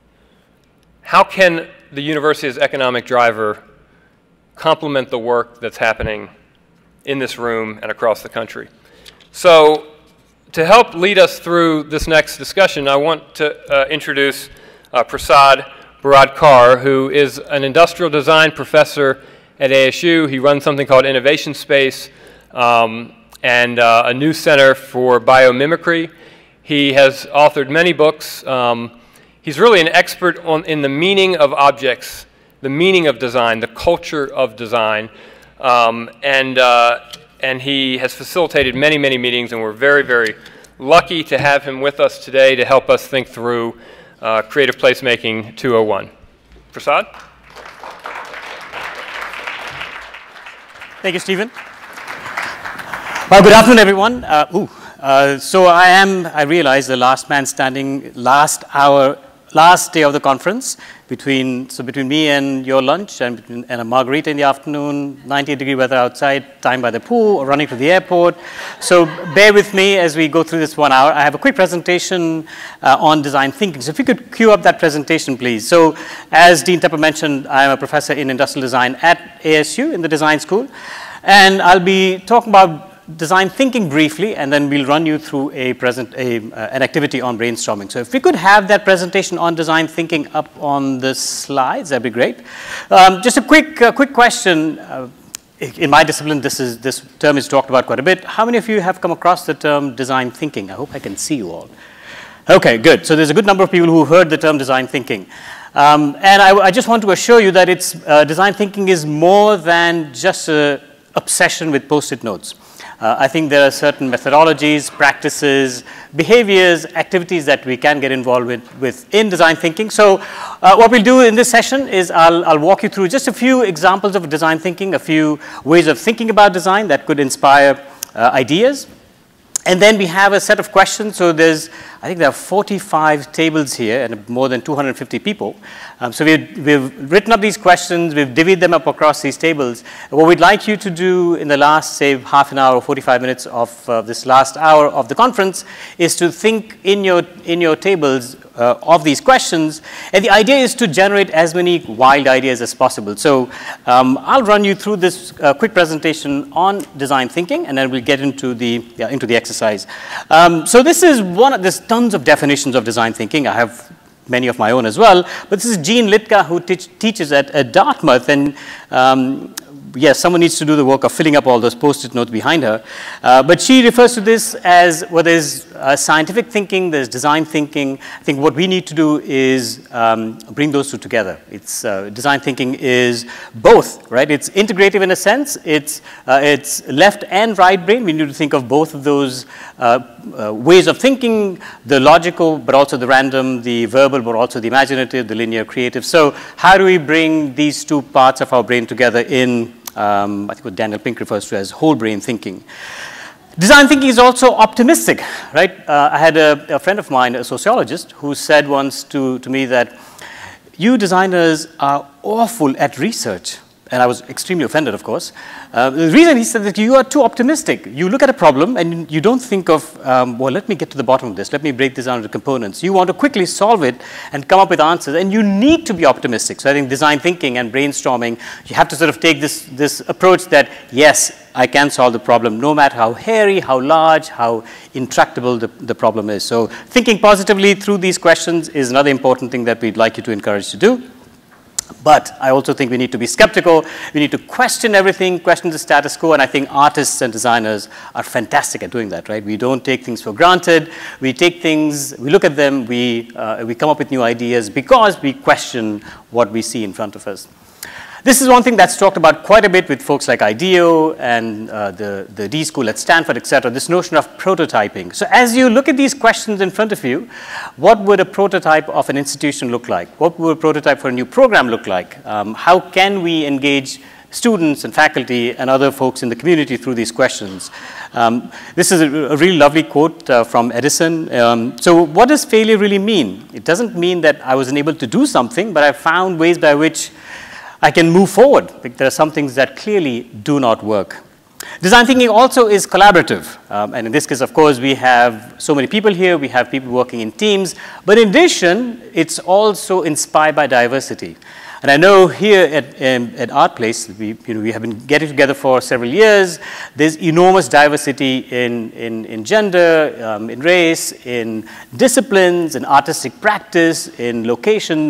How can the university as economic driver complement the work that's happening in this room and across the country? So to help lead us through this next discussion, I want to introduce Prasad Boradkar, who is an industrial design professor at ASU. He runs something called Innovation Space and a new center for biomimicry. He has authored many books. He's really an expert in the meaning of objects, the meaning of design, the culture of design, and he has facilitated many, many meetings, and we're very, very lucky to have him with us today to help us think through Creative Placemaking 201. Prasad? Thank you, Stephen. Well, good afternoon, everyone. So I realize the last man standing, last day of the conference, between me and your lunch and a margarita in the afternoon, 98-degree weather outside, time by the pool, or running to the airport. So bear with me as we go through this 1 hour. I have a quick presentation on design thinking. So if you could cue up that presentation, please. So as Dean Tempe mentioned, I am a professor in industrial design at ASU in the design school. And I'll be talking about design thinking briefly, and then we'll run you through an activity on brainstorming. So if we could have that presentation on design thinking up on the slides, that'd be great. Just a quick question. In my discipline, this term is talked about quite a bit. How many of you have come across the term design thinking? I hope I can see you all. Okay, good. So there's a good number of people who heard the term design thinking. And I just want to assure you that design thinking is more than just an obsession with Post-it notes. I think there are certain methodologies, practices, behaviors, activities that we can get involved with in design thinking. So what we'll do in this session is I'll walk you through just a few examples of design thinking, a few ways of thinking about design that could inspire ideas. And then we have a set of questions. So I think there are 45 tables here and more than 250 people. So we've written up these questions. We've divvied them up across these tables. What we'd like you to do in the last, say, half an hour or 45 minutes of this last hour of the conference is to think in your tables of these questions. And the idea is to generate as many wild ideas as possible. So I'll run you through this quick presentation on design thinking, and then we'll get into the exercise. So there's tons of definitions of design thinking. I have many of my own as well. But this is Jean Litka, who teaches at Dartmouth. And yes, someone needs to do the work of filling up all those Post-it notes behind her. But she refers to this as, well, there's scientific thinking, there's design thinking. I think what we need to do is bring those two together. Design thinking is both, right? It's integrative in a sense. It's left and right brain. We need to think of both of those ways of thinking, the logical, but also the random, the verbal, but also the imaginative, the linear, creative. So how do we bring these two parts of our brain together in I think what Daniel Pink refers to as whole brain thinking. Design thinking is also optimistic, right? I had a friend of mine, a sociologist, who said once to me that you designers are awful at research. And I was extremely offended, of course. The reason he said that you are too optimistic. You look at a problem and you don't think of, well, let me get to the bottom of this. Let me break this down into components. You want to quickly solve it and come up with answers. And you need to be optimistic. So I think design thinking and brainstorming, you have to sort of take this approach that, yes, I can solve the problem, no matter how hairy, how large, how intractable the problem is. So thinking positively through these questions is another important thing that we'd like you to encourage to do. But I also think we need to be skeptical. We need to question everything, question the status quo, and I think artists and designers are fantastic at doing that, right? We don't take things for granted. We take things, we look at them, we come up with new ideas because we question what we see in front of us. This is one thing that's talked about quite a bit with folks like IDEO and the D School at Stanford, et cetera, this notion of prototyping. So as you look at these questions in front of you, what would a prototype of an institution look like? What would a prototype for a new program look like? How can we engage students and faculty and other folks in the community through these questions? This is a really lovely quote from Edison. So what does failure really mean? It doesn't mean that I wasn't able to do something, but I found ways by which I can move forward. There are some things that clearly do not work. Design thinking also is collaborative. And in this case, of course, we have so many people here. We have people working in teams. But in addition, it's also inspired by diversity. And I know here at ArtPlace, we have been getting together for several years. There's enormous diversity in gender, in race, in disciplines, in artistic practice, in location.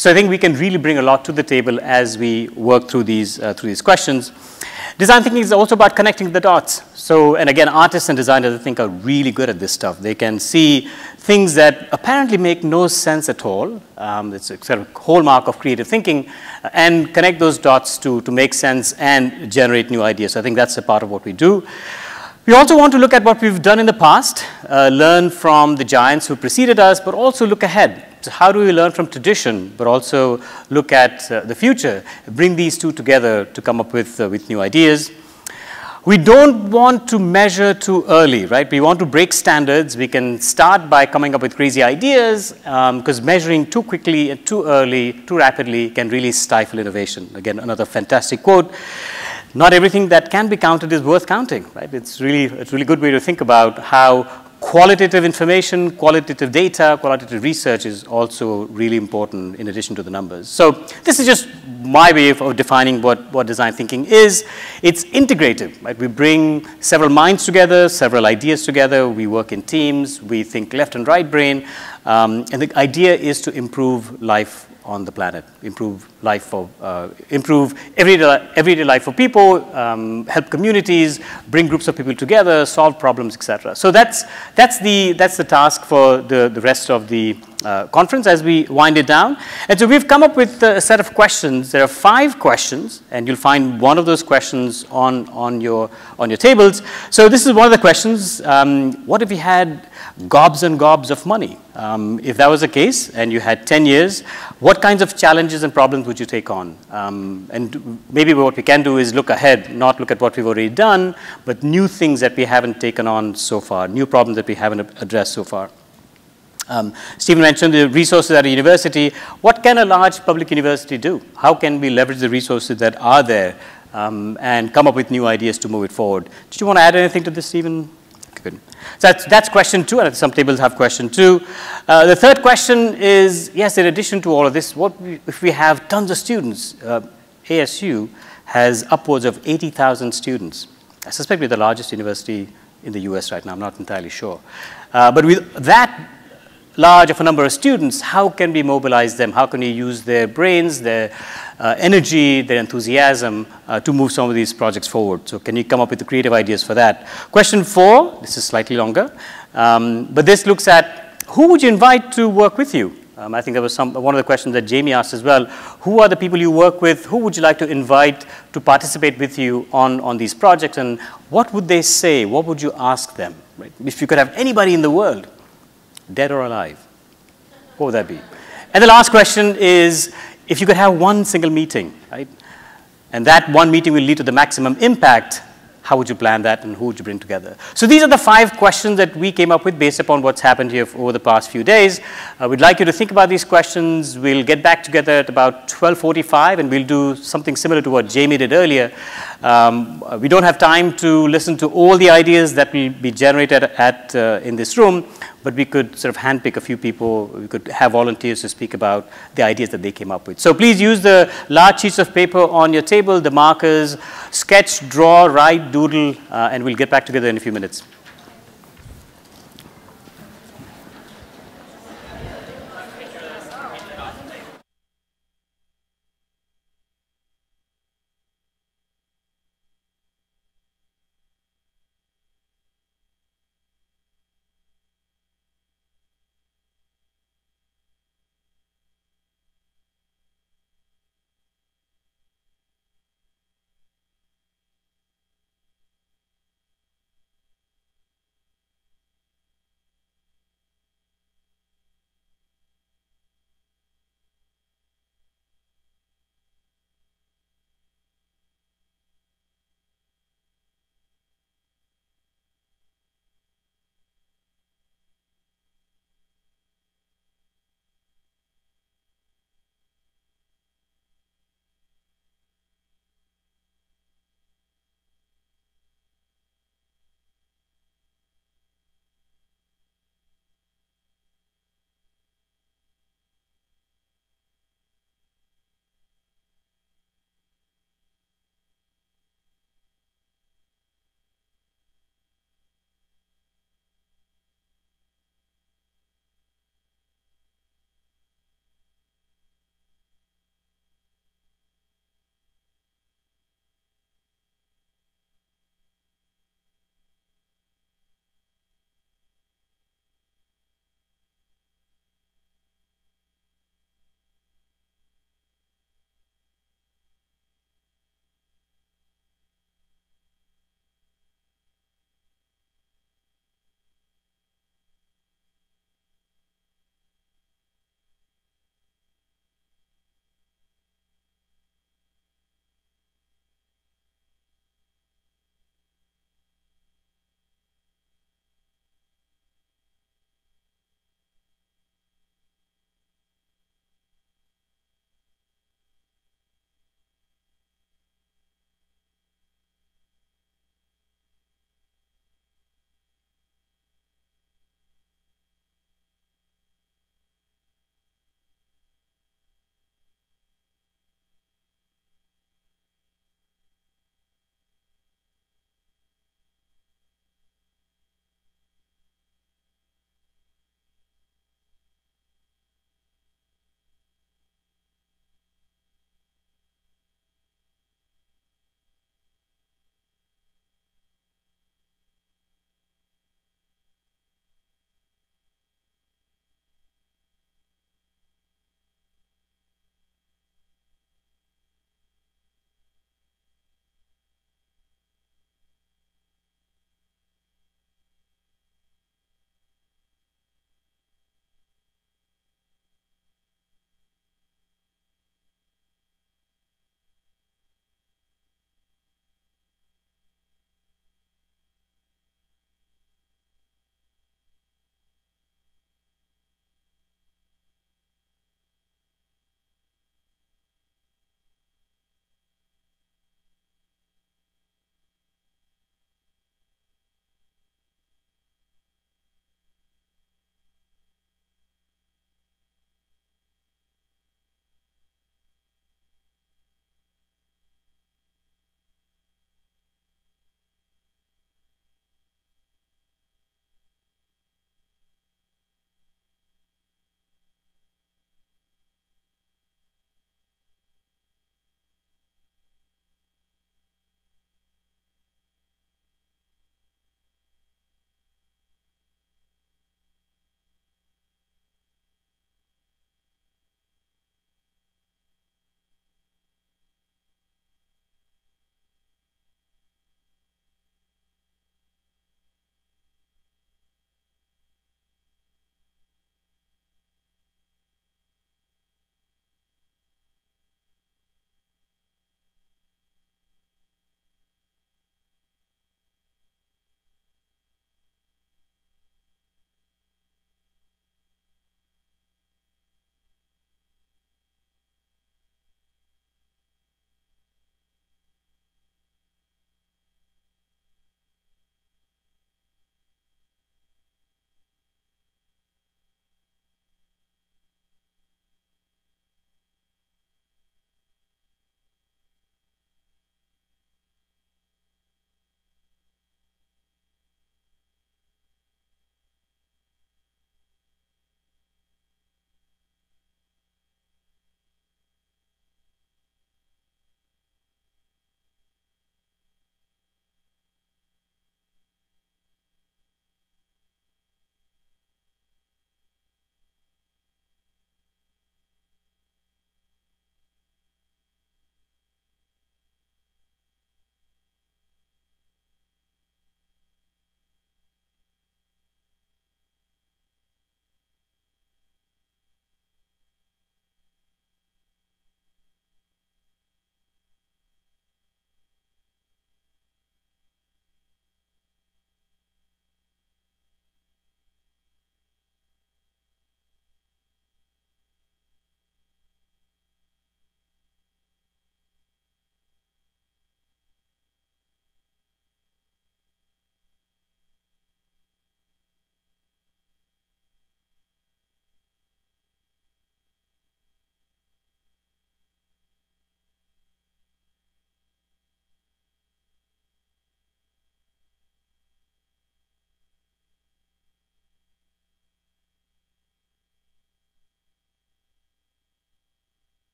So I think we can really bring a lot to the table as we work through these questions. Design thinking is also about connecting the dots. So, and again, artists and designers, I think, are really good at this stuff. They can see things that apparently make no sense at all. It's a sort of hallmark of creative thinking, and connect those dots to make sense and generate new ideas. So I think that's a part of what we do. We also want to look at what we've done in the past, learn from the giants who preceded us, but also look ahead. So how do we learn from tradition, but also look at the future, bring these two together to come up with new ideas. We don't want to measure too early, right? We want to break standards. We can start by coming up with crazy ideas, because measuring too quickly and too early, too rapidly can really stifle innovation. Again, another fantastic quote. Not everything that can be counted is worth counting, right? It's really a good way to think about how qualitative information, qualitative data, qualitative research is also really important in addition to the numbers. So this is just my way of defining what design thinking is. It's integrative, right? We bring several minds together, several ideas together. We work in teams. We think left and right brain. And the idea is to improve life on the planet, improve everyday life for people, help communities, bring groups of people together, solve problems, etc. So that's the task for the rest of the conference as we wind it down. And so we've come up with a set of questions. There are 5 questions, and you'll find one of those questions on your tables. So this is one of the questions. What if you had gobs and gobs of money? If that was the case and you had 10 years, what kinds of challenges and problems would you take on? And maybe what we can do is look ahead, not look at what we've already done, but new things that we haven't taken on so far, new problems that we haven't addressed so far. Stephen mentioned the resources at a university. What can a large public university do? How can we leverage the resources that are there and come up with new ideas to move it forward? Did you want to add anything to this, Stephen? Good. So that's question 2, and some tables have question 2. The third question is, yes, in addition to all of this, if we have tons of students? ASU has upwards of 80,000 students. I suspect we're the largest university in the US right now. I'm not entirely sure. But with that large of a number of students, how can we mobilize them? How can we use their brains, their energy, their enthusiasm to move some of these projects forward? So can you come up with the creative ideas for that? Question 4, this is slightly longer, but this looks at who would you invite to work with you? I think that was one of the questions that Jamie asked as well. Who are the people you work with? Who would you like to invite to participate with you on these projects? And what would they say? What would you ask them? Right? If you could have anybody in the world, dead or alive, what would that be? And the last question is, if you could have one single meeting, right, and that one meeting will lead to the maximum impact, how would you plan that and who would you bring together? So these are the 5 questions that we came up with based upon what's happened here over the past few days. We'd like you to think about these questions. We'll get back together at about 12:45 and we'll do something similar to what Jamie did earlier. We don't have time to listen to all the ideas that will be generated in this room, but we could sort of handpick a few people. We could have volunteers to speak about the ideas that they came up with. So please use the large sheets of paper on your table, the markers, sketch, draw, write, doodle, and we'll get back together in a few minutes.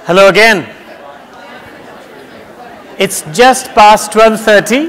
Hello again. It's just past 12:30.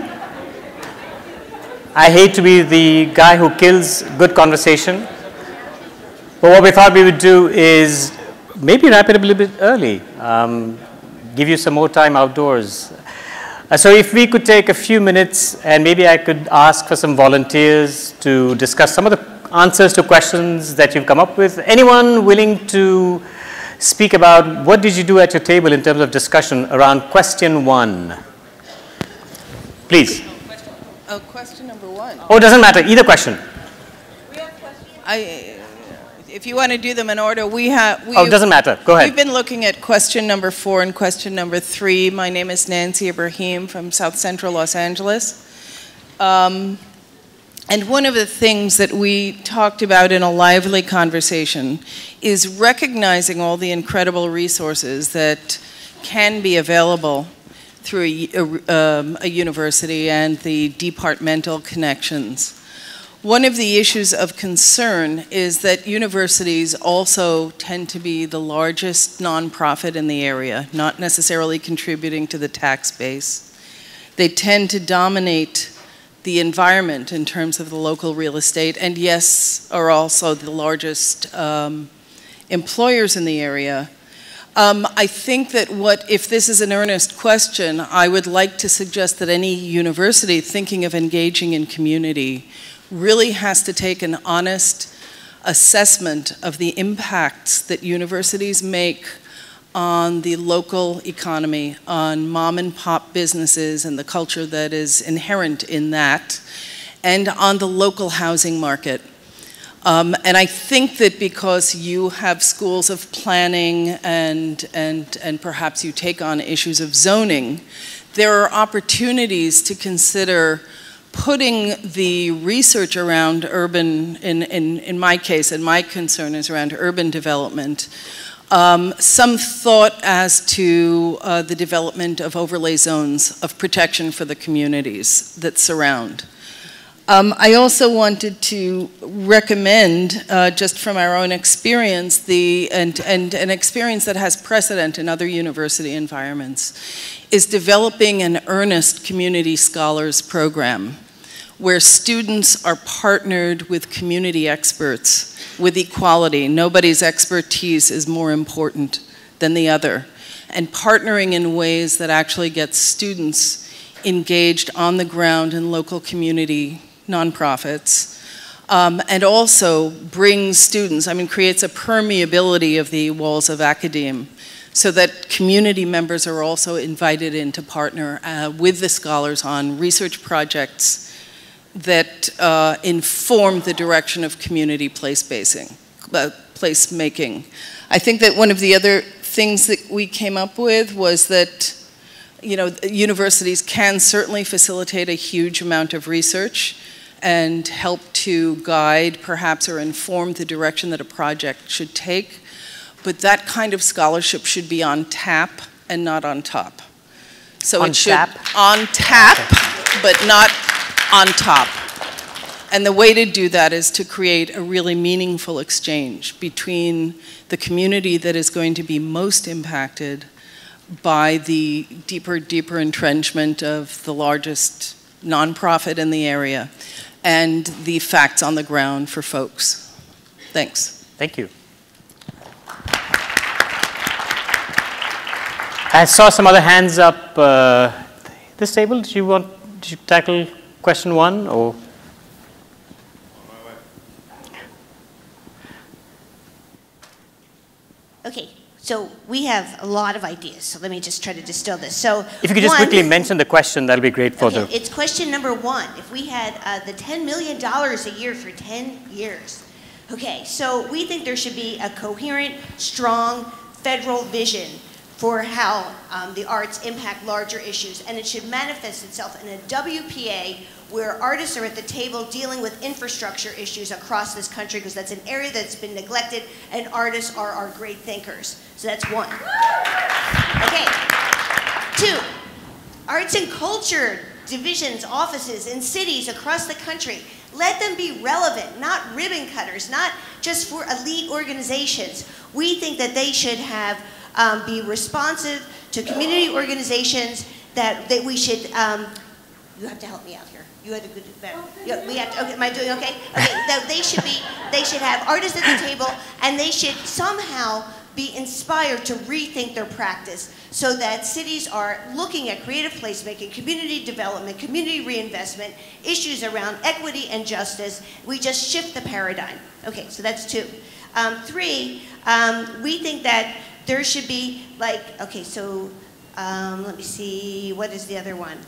I hate to be the guy who kills good conversation, but what we thought we would do is maybe wrap it up a little bit early, give you some more time outdoors. So if we could take a few minutes and maybe I could ask for some volunteers to discuss some of the answers to questions that you've come up with. Anyone willing to speak about what did you do at your table in terms of discussion around question 1? Please. Oh, question number 1. Oh, it doesn't matter. Either question. If you want to do them in order, it doesn't matter. Go ahead. We've been looking at question number 4 and question number 3. My name is Nancy Ibrahim from South Central Los Angeles. And one of the things that we talked about in a lively conversation is recognizing all the incredible resources that can be available through a university and the departmental connections. One of the issues of concern is that universities also tend to be the largest nonprofit in the area, not necessarily contributing to the tax base. They tend to dominate the environment in terms of the local real estate, and yes, are also the largest employers in the area. I think that if this is an earnest question, I would like to suggest that any university thinking of engaging in community really has to take an honest assessment of the impacts that universities make on the local economy, on mom and pop businesses and the culture that is inherent in that, and on the local housing market. And I think that because you have schools of planning and perhaps you take on issues of zoning, there are opportunities to consider putting the research around urban, in my case, and my concern is around urban development, some thought as to the development of overlay zones of protection for the communities that surround. I also wanted to recommend, just from our own experience, and an experience that has precedent in other university environments, is developing an earnest community scholars program where students are partnered with community experts with equality. Nobody's expertise is more important than the other. And partnering in ways that actually get students engaged on the ground in local community nonprofits, and also brings students, creates a permeability of the walls of academe so that community members are also invited in to partner with the scholars on research projects that inform the direction of community placemaking. I think that one of the other things that we came up with was that universities can certainly facilitate a huge amount of research and help to guide perhaps or inform the direction that a project should take, but that kind of scholarship should be on tap and not on top. So it should on tap, but not on top. And the way to do that is to create a really meaningful exchange between the community that is going to be most impacted by the deeper entrenchment of the largest nonprofit in the area and the facts on the ground for folks. Thanks. Thank you. I saw some other hands up this table. Did you tackle question 1 or? Okay, so we have a lot of ideas, so let me just try to distill this. So if you could just quickly mention the question, that'll be great for the... It's question number 1. If we had the $10 million a year for 10 years. Okay, so we think there should be a coherent, strong federal vision for how the arts impact larger issues, and it should manifest itself in a WPA where artists are at the table dealing with infrastructure issues across this country, because that's an area that's been neglected, and artists are our great thinkers. So that's 1. Okay. 2, arts and culture divisions, offices in cities across the country. Let them be relevant, not ribbon cutters, not just for elite organizations. We think that they should have be responsive to community organizations, that we should, you have to help me out here. You had a good, we have to, okay, am I doing okay? Okay, they should have artists at the table, and they should somehow be inspired to rethink their practice so that cities are looking at creative placemaking, community development, community reinvestment, issues around equity and justice. We just shift the paradigm. Okay, so that's 2. 3, we think that there should be like, okay, so let me see, what is the other one?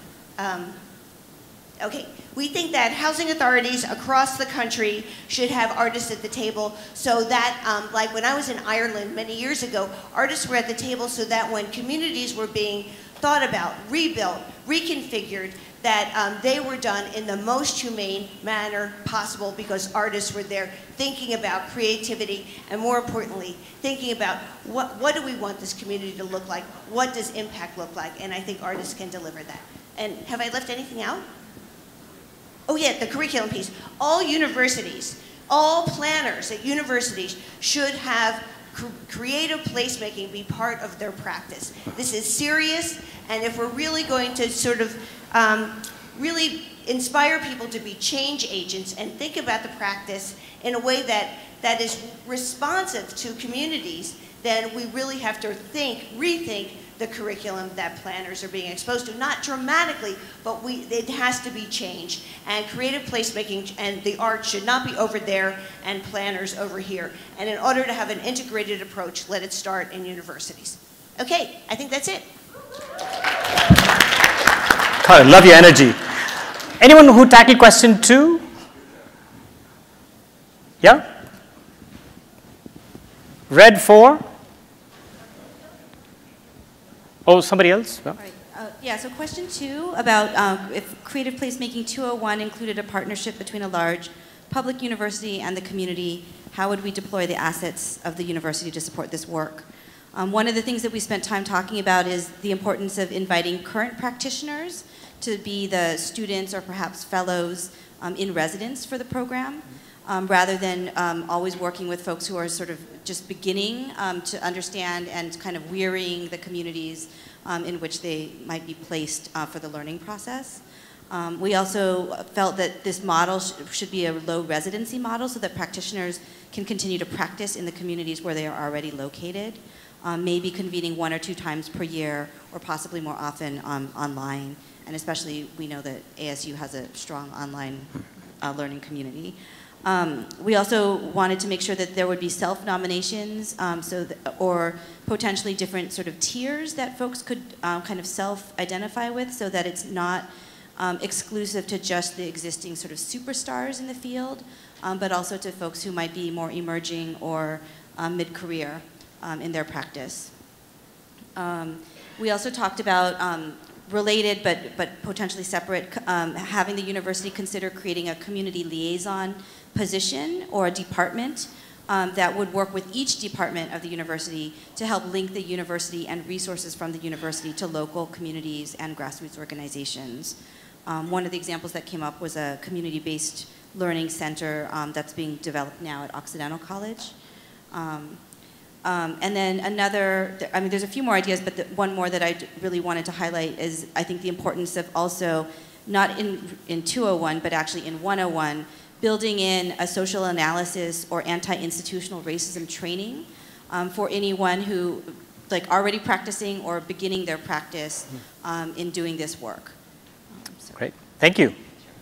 Okay, we think that housing authorities across the country should have artists at the table so that, like when I was in Ireland many years ago, artists were at the table so that when communities were being thought about, rebuilt, reconfigured, that they were done in the most humane manner possible because artists were there thinking about creativity and, more importantly, thinking about what do we want this community to look like, what does impact look like, and I think artists can deliver that. And have I left anything out? Oh yeah, the curriculum piece. All universities, all planners at universities should have creative placemaking be part of their practice. This is serious, and if we're really going to sort of really inspire people to be change agents and think about the practice in a way that is responsive to communities, then we really have to rethink the curriculum that planners are being exposed to. Not dramatically, but it has to be changed. And creative placemaking and the arts should not be over there and planners over here. And in order to have an integrated approach, let it start in universities. Okay, I think that's it. I love your energy. Anyone who tackled question 2? Yeah? Red 4? Oh, somebody else? Yeah. Right. Yeah, so question 2 about if Creative Placemaking 201 included a partnership between a large public university and the community, how would we deploy the assets of the university to support this work? One of the things that we spent time talking about is the importance of inviting current practitioners to be the students or perhaps fellows in residence for the program, rather than always working with folks who are sort of just beginning to understand and kind of wearying the communities in which they might be placed for the learning process. We also felt that this model should be a low residency model so that practitioners can continue to practice in the communities where they are already located, maybe convening 1 or 2 times per year or possibly more often online. And especially we know that ASU has a strong online learning community. We also wanted to make sure that there would be self-nominations or potentially different sort of tiers that folks could kind of self-identify with so that it's not exclusive to just the existing sort of superstars in the field, but also to folks who might be more emerging or mid-career in their practice. We also talked about related but potentially separate, having the university consider creating a community liaison position or a department that would work with each department of the university to help link the university and resources from the university to local communities and grassroots organizations. One of the examples that came up was a community-based learning center that's being developed now at Occidental College. And then another, I mean, there's a few more ideas, but one more that I really wanted to highlight is, I think, the importance of also, not in 201, but actually in 101, building in a social analysis or anti-institutional racism training for anyone who, like, already practicing or beginning their practice in doing this work. Great, thank you.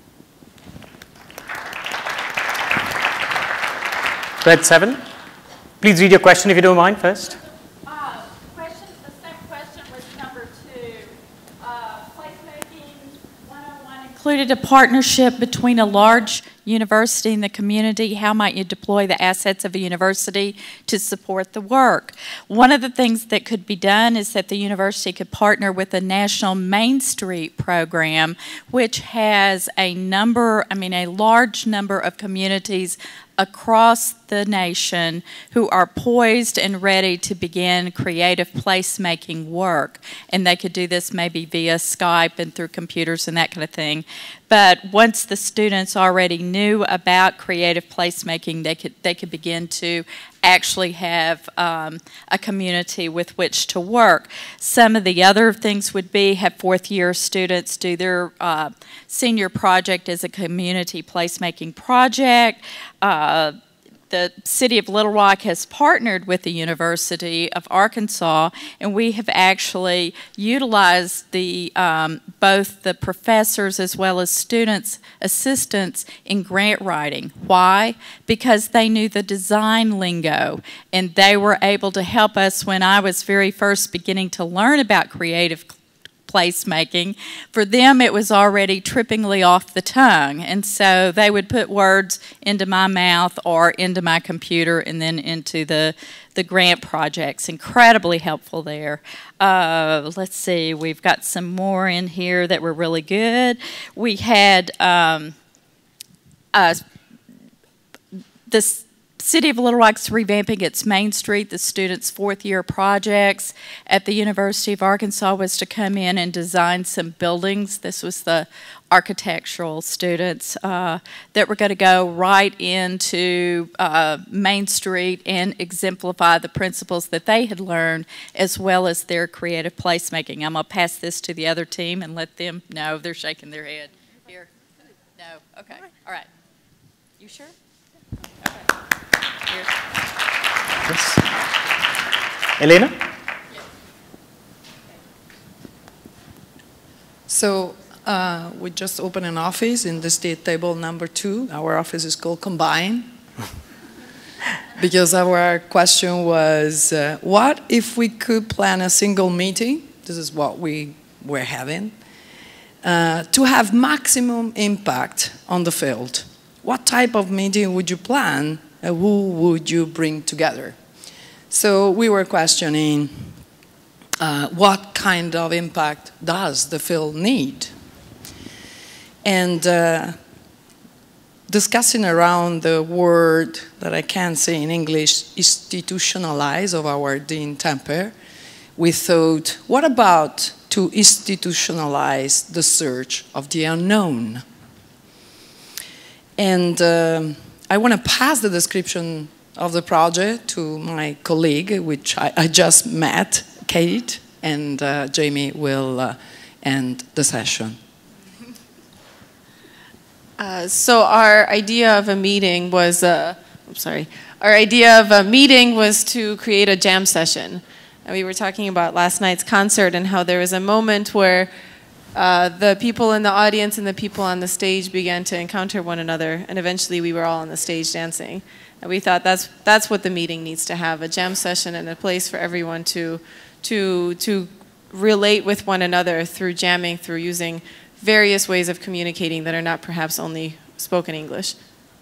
Red 7. Please read your question if you don't mind first. The second question was number 2. Placemaking 101 included a partnership between a large university and the community. How might you deploy the assets of a university to support the work? One of the things that could be done is that the university could partner with a national Main Street program, which has a large number of communities across the nation who are poised and ready to begin creative placemaking work. And they could do this maybe via Skype and through computers and that kind of thing. But once the students already knew about creative placemaking, they could begin to actually have a community with which to work. Some of the other things would be have fourth-year students do their senior project as a community placemaking project. The City of Little Rock has partnered with the University of Arkansas, and we have actually utilized the both the professors as well as students' assistants in grant writing. Why? Because they knew the design lingo, and they were able to help us when I was very first beginning to learn about creative placemaking. For them, it was already trippingly off the tongue, and so they would put words into my mouth or into my computer and then into the grant projects. Incredibly helpful there. Let's see, we've got some more in here that were really good. We had this City of Little Rock's revamping its Main Street. The students' fourth-year projects at the University of Arkansas was to come in and design some buildings. This was the architectural students that were going to go right into Main Street and exemplify the principles that they had learned as well as their creative placemaking. I'm going to pass this to the other team and let them know. They're shaking their head. Here? No? Okay. All right. You sure? Okay. Yes. Elena? So we just opened an office in the state table number 2. Our office is called Combine. Because our question was, what if we could plan a single meeting? This is what we were having. To have maximum impact on the field. What type of meeting would you plan? Who would you bring together? So we were questioning what kind of impact does the field need? And discussing around the word that I can't say in English, institutionalize, of our Dean Tempe, we thought, what about to institutionalize the search of the unknown? And I want to pass the description of the project to my colleague, which I just met, Kate, and Jamie will end the session. So our idea of a meeting was, our idea of a meeting was to create a jam session. And we were talking about last night's concert and how there was a moment where the people in the audience and the people on the stage began to encounter one another, and eventually we were all on the stage dancing. And we thought that's what the meeting needs to have, a jam session and a place for everyone to relate with one another through jamming, through using various ways of communicating that are not perhaps only spoken English.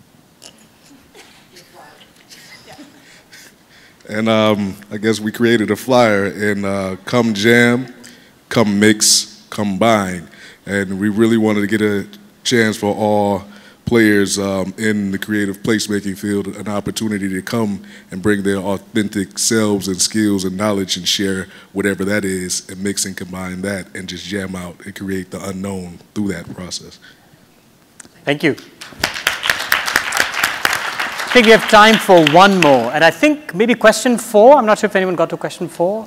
And I guess we created a flyer in come jam, come mix, combine, and we really wanted to get a chance for all players in the creative placemaking field an opportunity to come and bring their authentic selves and skills and knowledge and share whatever that is and mix and combine that and just jam out and create the unknown through that process. Thank you. I think we have time for one more, and I think maybe question 4. I'm not sure if anyone got to question 4.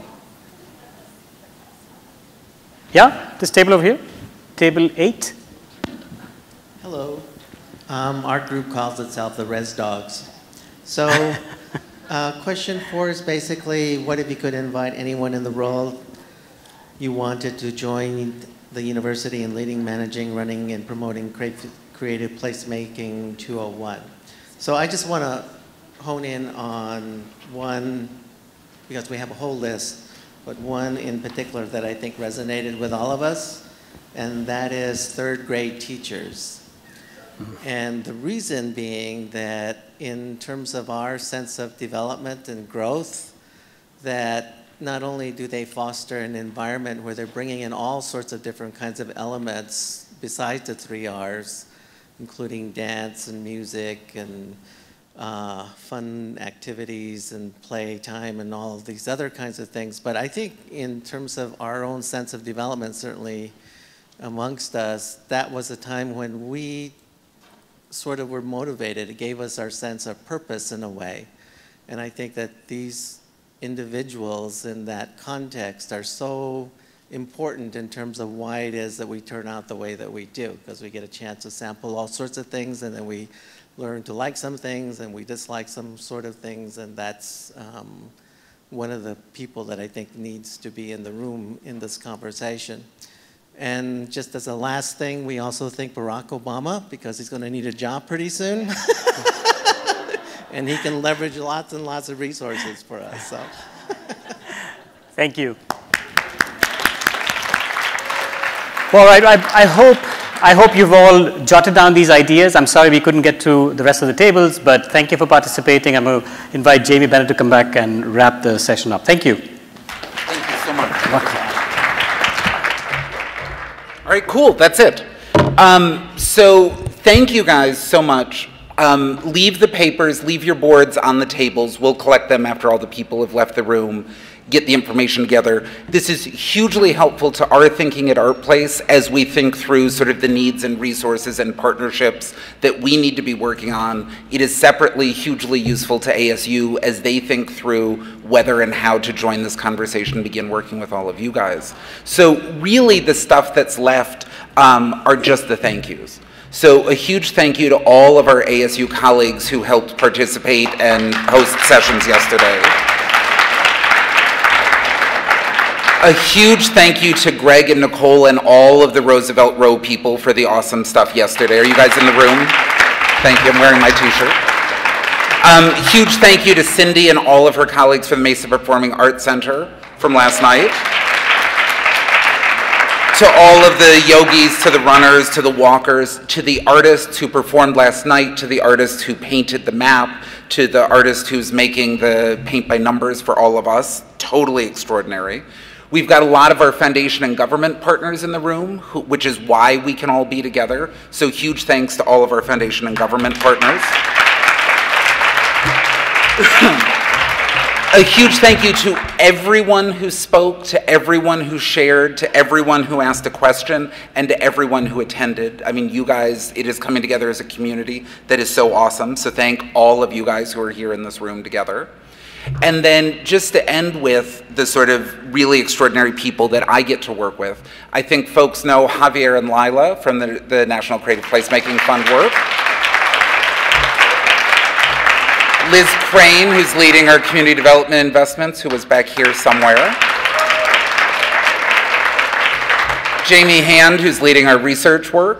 Yeah, this table over here, table 8. Hello. Our group calls itself the Res Dogs. So question 4 is basically, what if you could invite anyone in the world you wanted to join the university in leading, managing, running, and promoting creative placemaking 201. So I just want to hone in on one, because we have a whole list, but one in particular that I think resonated with all of us, and that is third-grade teachers. And the reason being that in terms of our sense of development and growth, that not only do they foster an environment where they're bringing in all sorts of different kinds of elements besides the 3 R's, including dance and music and fun activities and playtime and all of these other kinds of things. But I think in terms of our own sense of development, certainly amongst us, that was a time when we sort of were motivated. It gave us our sense of purpose in a way. And I think that these individuals in that context are so important in terms of why it is that we turn out the way that we do, because we get a chance to sample all sorts of things, and then we learn to like some things and we dislike some sort of things, and that's one of the people that I think needs to be in the room in this conversation. And just as a last thing, we also thank Barack Obama, because he's going to need a job pretty soon. And he can leverage lots and lots of resources for us. So. Thank you. Well, I hope you've all jotted down these ideas. I'm sorry we couldn't get to the rest of the tables, but thank you for participating. I'm going to invite Jamie Bennett to come back and wrap the session up. Thank you. Thank you so much. All right, cool. That's it. So thank you guys so much. Leave the papers, leave your boards on the tables. We'll collect them after all the people have left the room, get the information together. This is hugely helpful to our thinking at ArtPlace as we think through sort of the needs and resources and partnerships that we need to be working on. It is separately hugely useful to ASU as they think through whether and how to join this conversation and begin working with all of you guys. So really the stuff that's left are just the thank yous. So a huge thank you to all of our ASU colleagues who helped participate and host sessions yesterday. A huge thank you to Greg and Nicole and all of the Roosevelt Row people for the awesome stuff yesterday. Are you guys in the room? Thank you, I'm wearing my t-shirt. Huge thank you to Cindy and all of her colleagues from the Mesa Performing Arts Center from last night. To all of the yogis, to the runners, to the walkers, to the artists who performed last night, to the artist who painted the map, to the artist who's making the paint by numbers for all of us. Totally extraordinary. We've got a lot of our foundation and government partners in the room, which is why we can all be together. So huge thanks to all of our foundation and government partners. A huge thank you to everyone who spoke, to everyone who shared, to everyone who asked a question, and to everyone who attended. I mean, you guys, it is coming together as a community that is so awesome. So thank all of you guys who are here in this room together. And then just to end with the sort of really extraordinary people that I get to work with, I think folks know Javier and Lila from the National Creative Placemaking Fund work. Liz Crane, who's leading our community development investments, who was back here somewhere. Jamie Hand, who's leading our research work.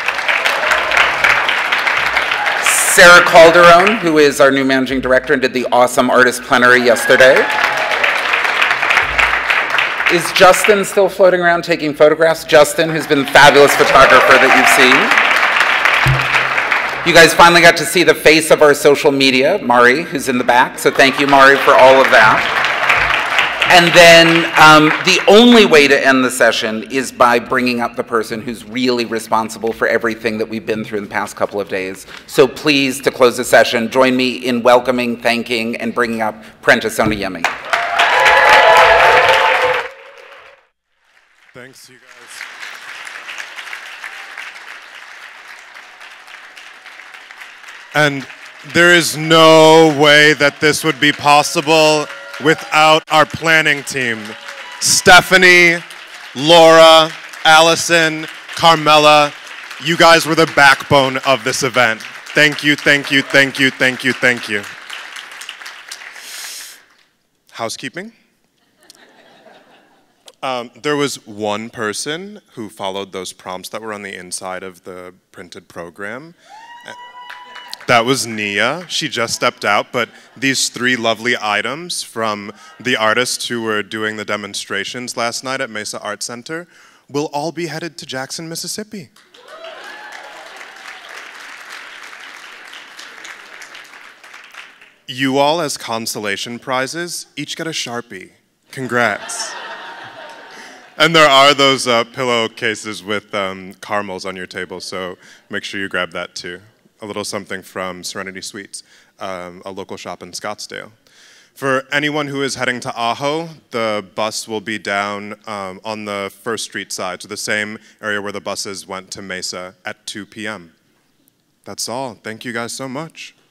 Sarah Calderon, who is our new managing director and did the awesome artist plenary yesterday. Is Justin still floating around taking photographs? Justin, who's been the fabulous photographer that you've seen. You guys finally got to see the face of our social media, Mari, who's in the back. So thank you, Mari, for all of that. And then the only way to end the session is by bringing up the person who's really responsible for everything that we've been through in the past couple of days. So please, to close the session, join me in welcoming, thanking, and bringing up Prentice Oniyemi. Thanks, you guys. And there is no way that this would be possible without our planning team. Stephanie, Laura, Allison, Carmela, you guys were the backbone of this event. Thank you, thank you, thank you, thank you, thank you. Housekeeping. There was one person who followed those prompts that were on the inside of the printed program. That was Nia. She just stepped out, but these three lovely items from the artists who were doing the demonstrations last night at Mesa Art Center will all be headed to Jackson, Mississippi. You all, as consolation prizes, each get a Sharpie. Congrats. And there are those pillowcases with caramels on your table, so make sure you grab that too. A little something from Serenity Sweets, a local shop in Scottsdale. For anyone who is heading to Ajo, the bus will be down on the First Street side, so the same area where the buses went to Mesa at 2 p.m. That's all. Thank you guys so much.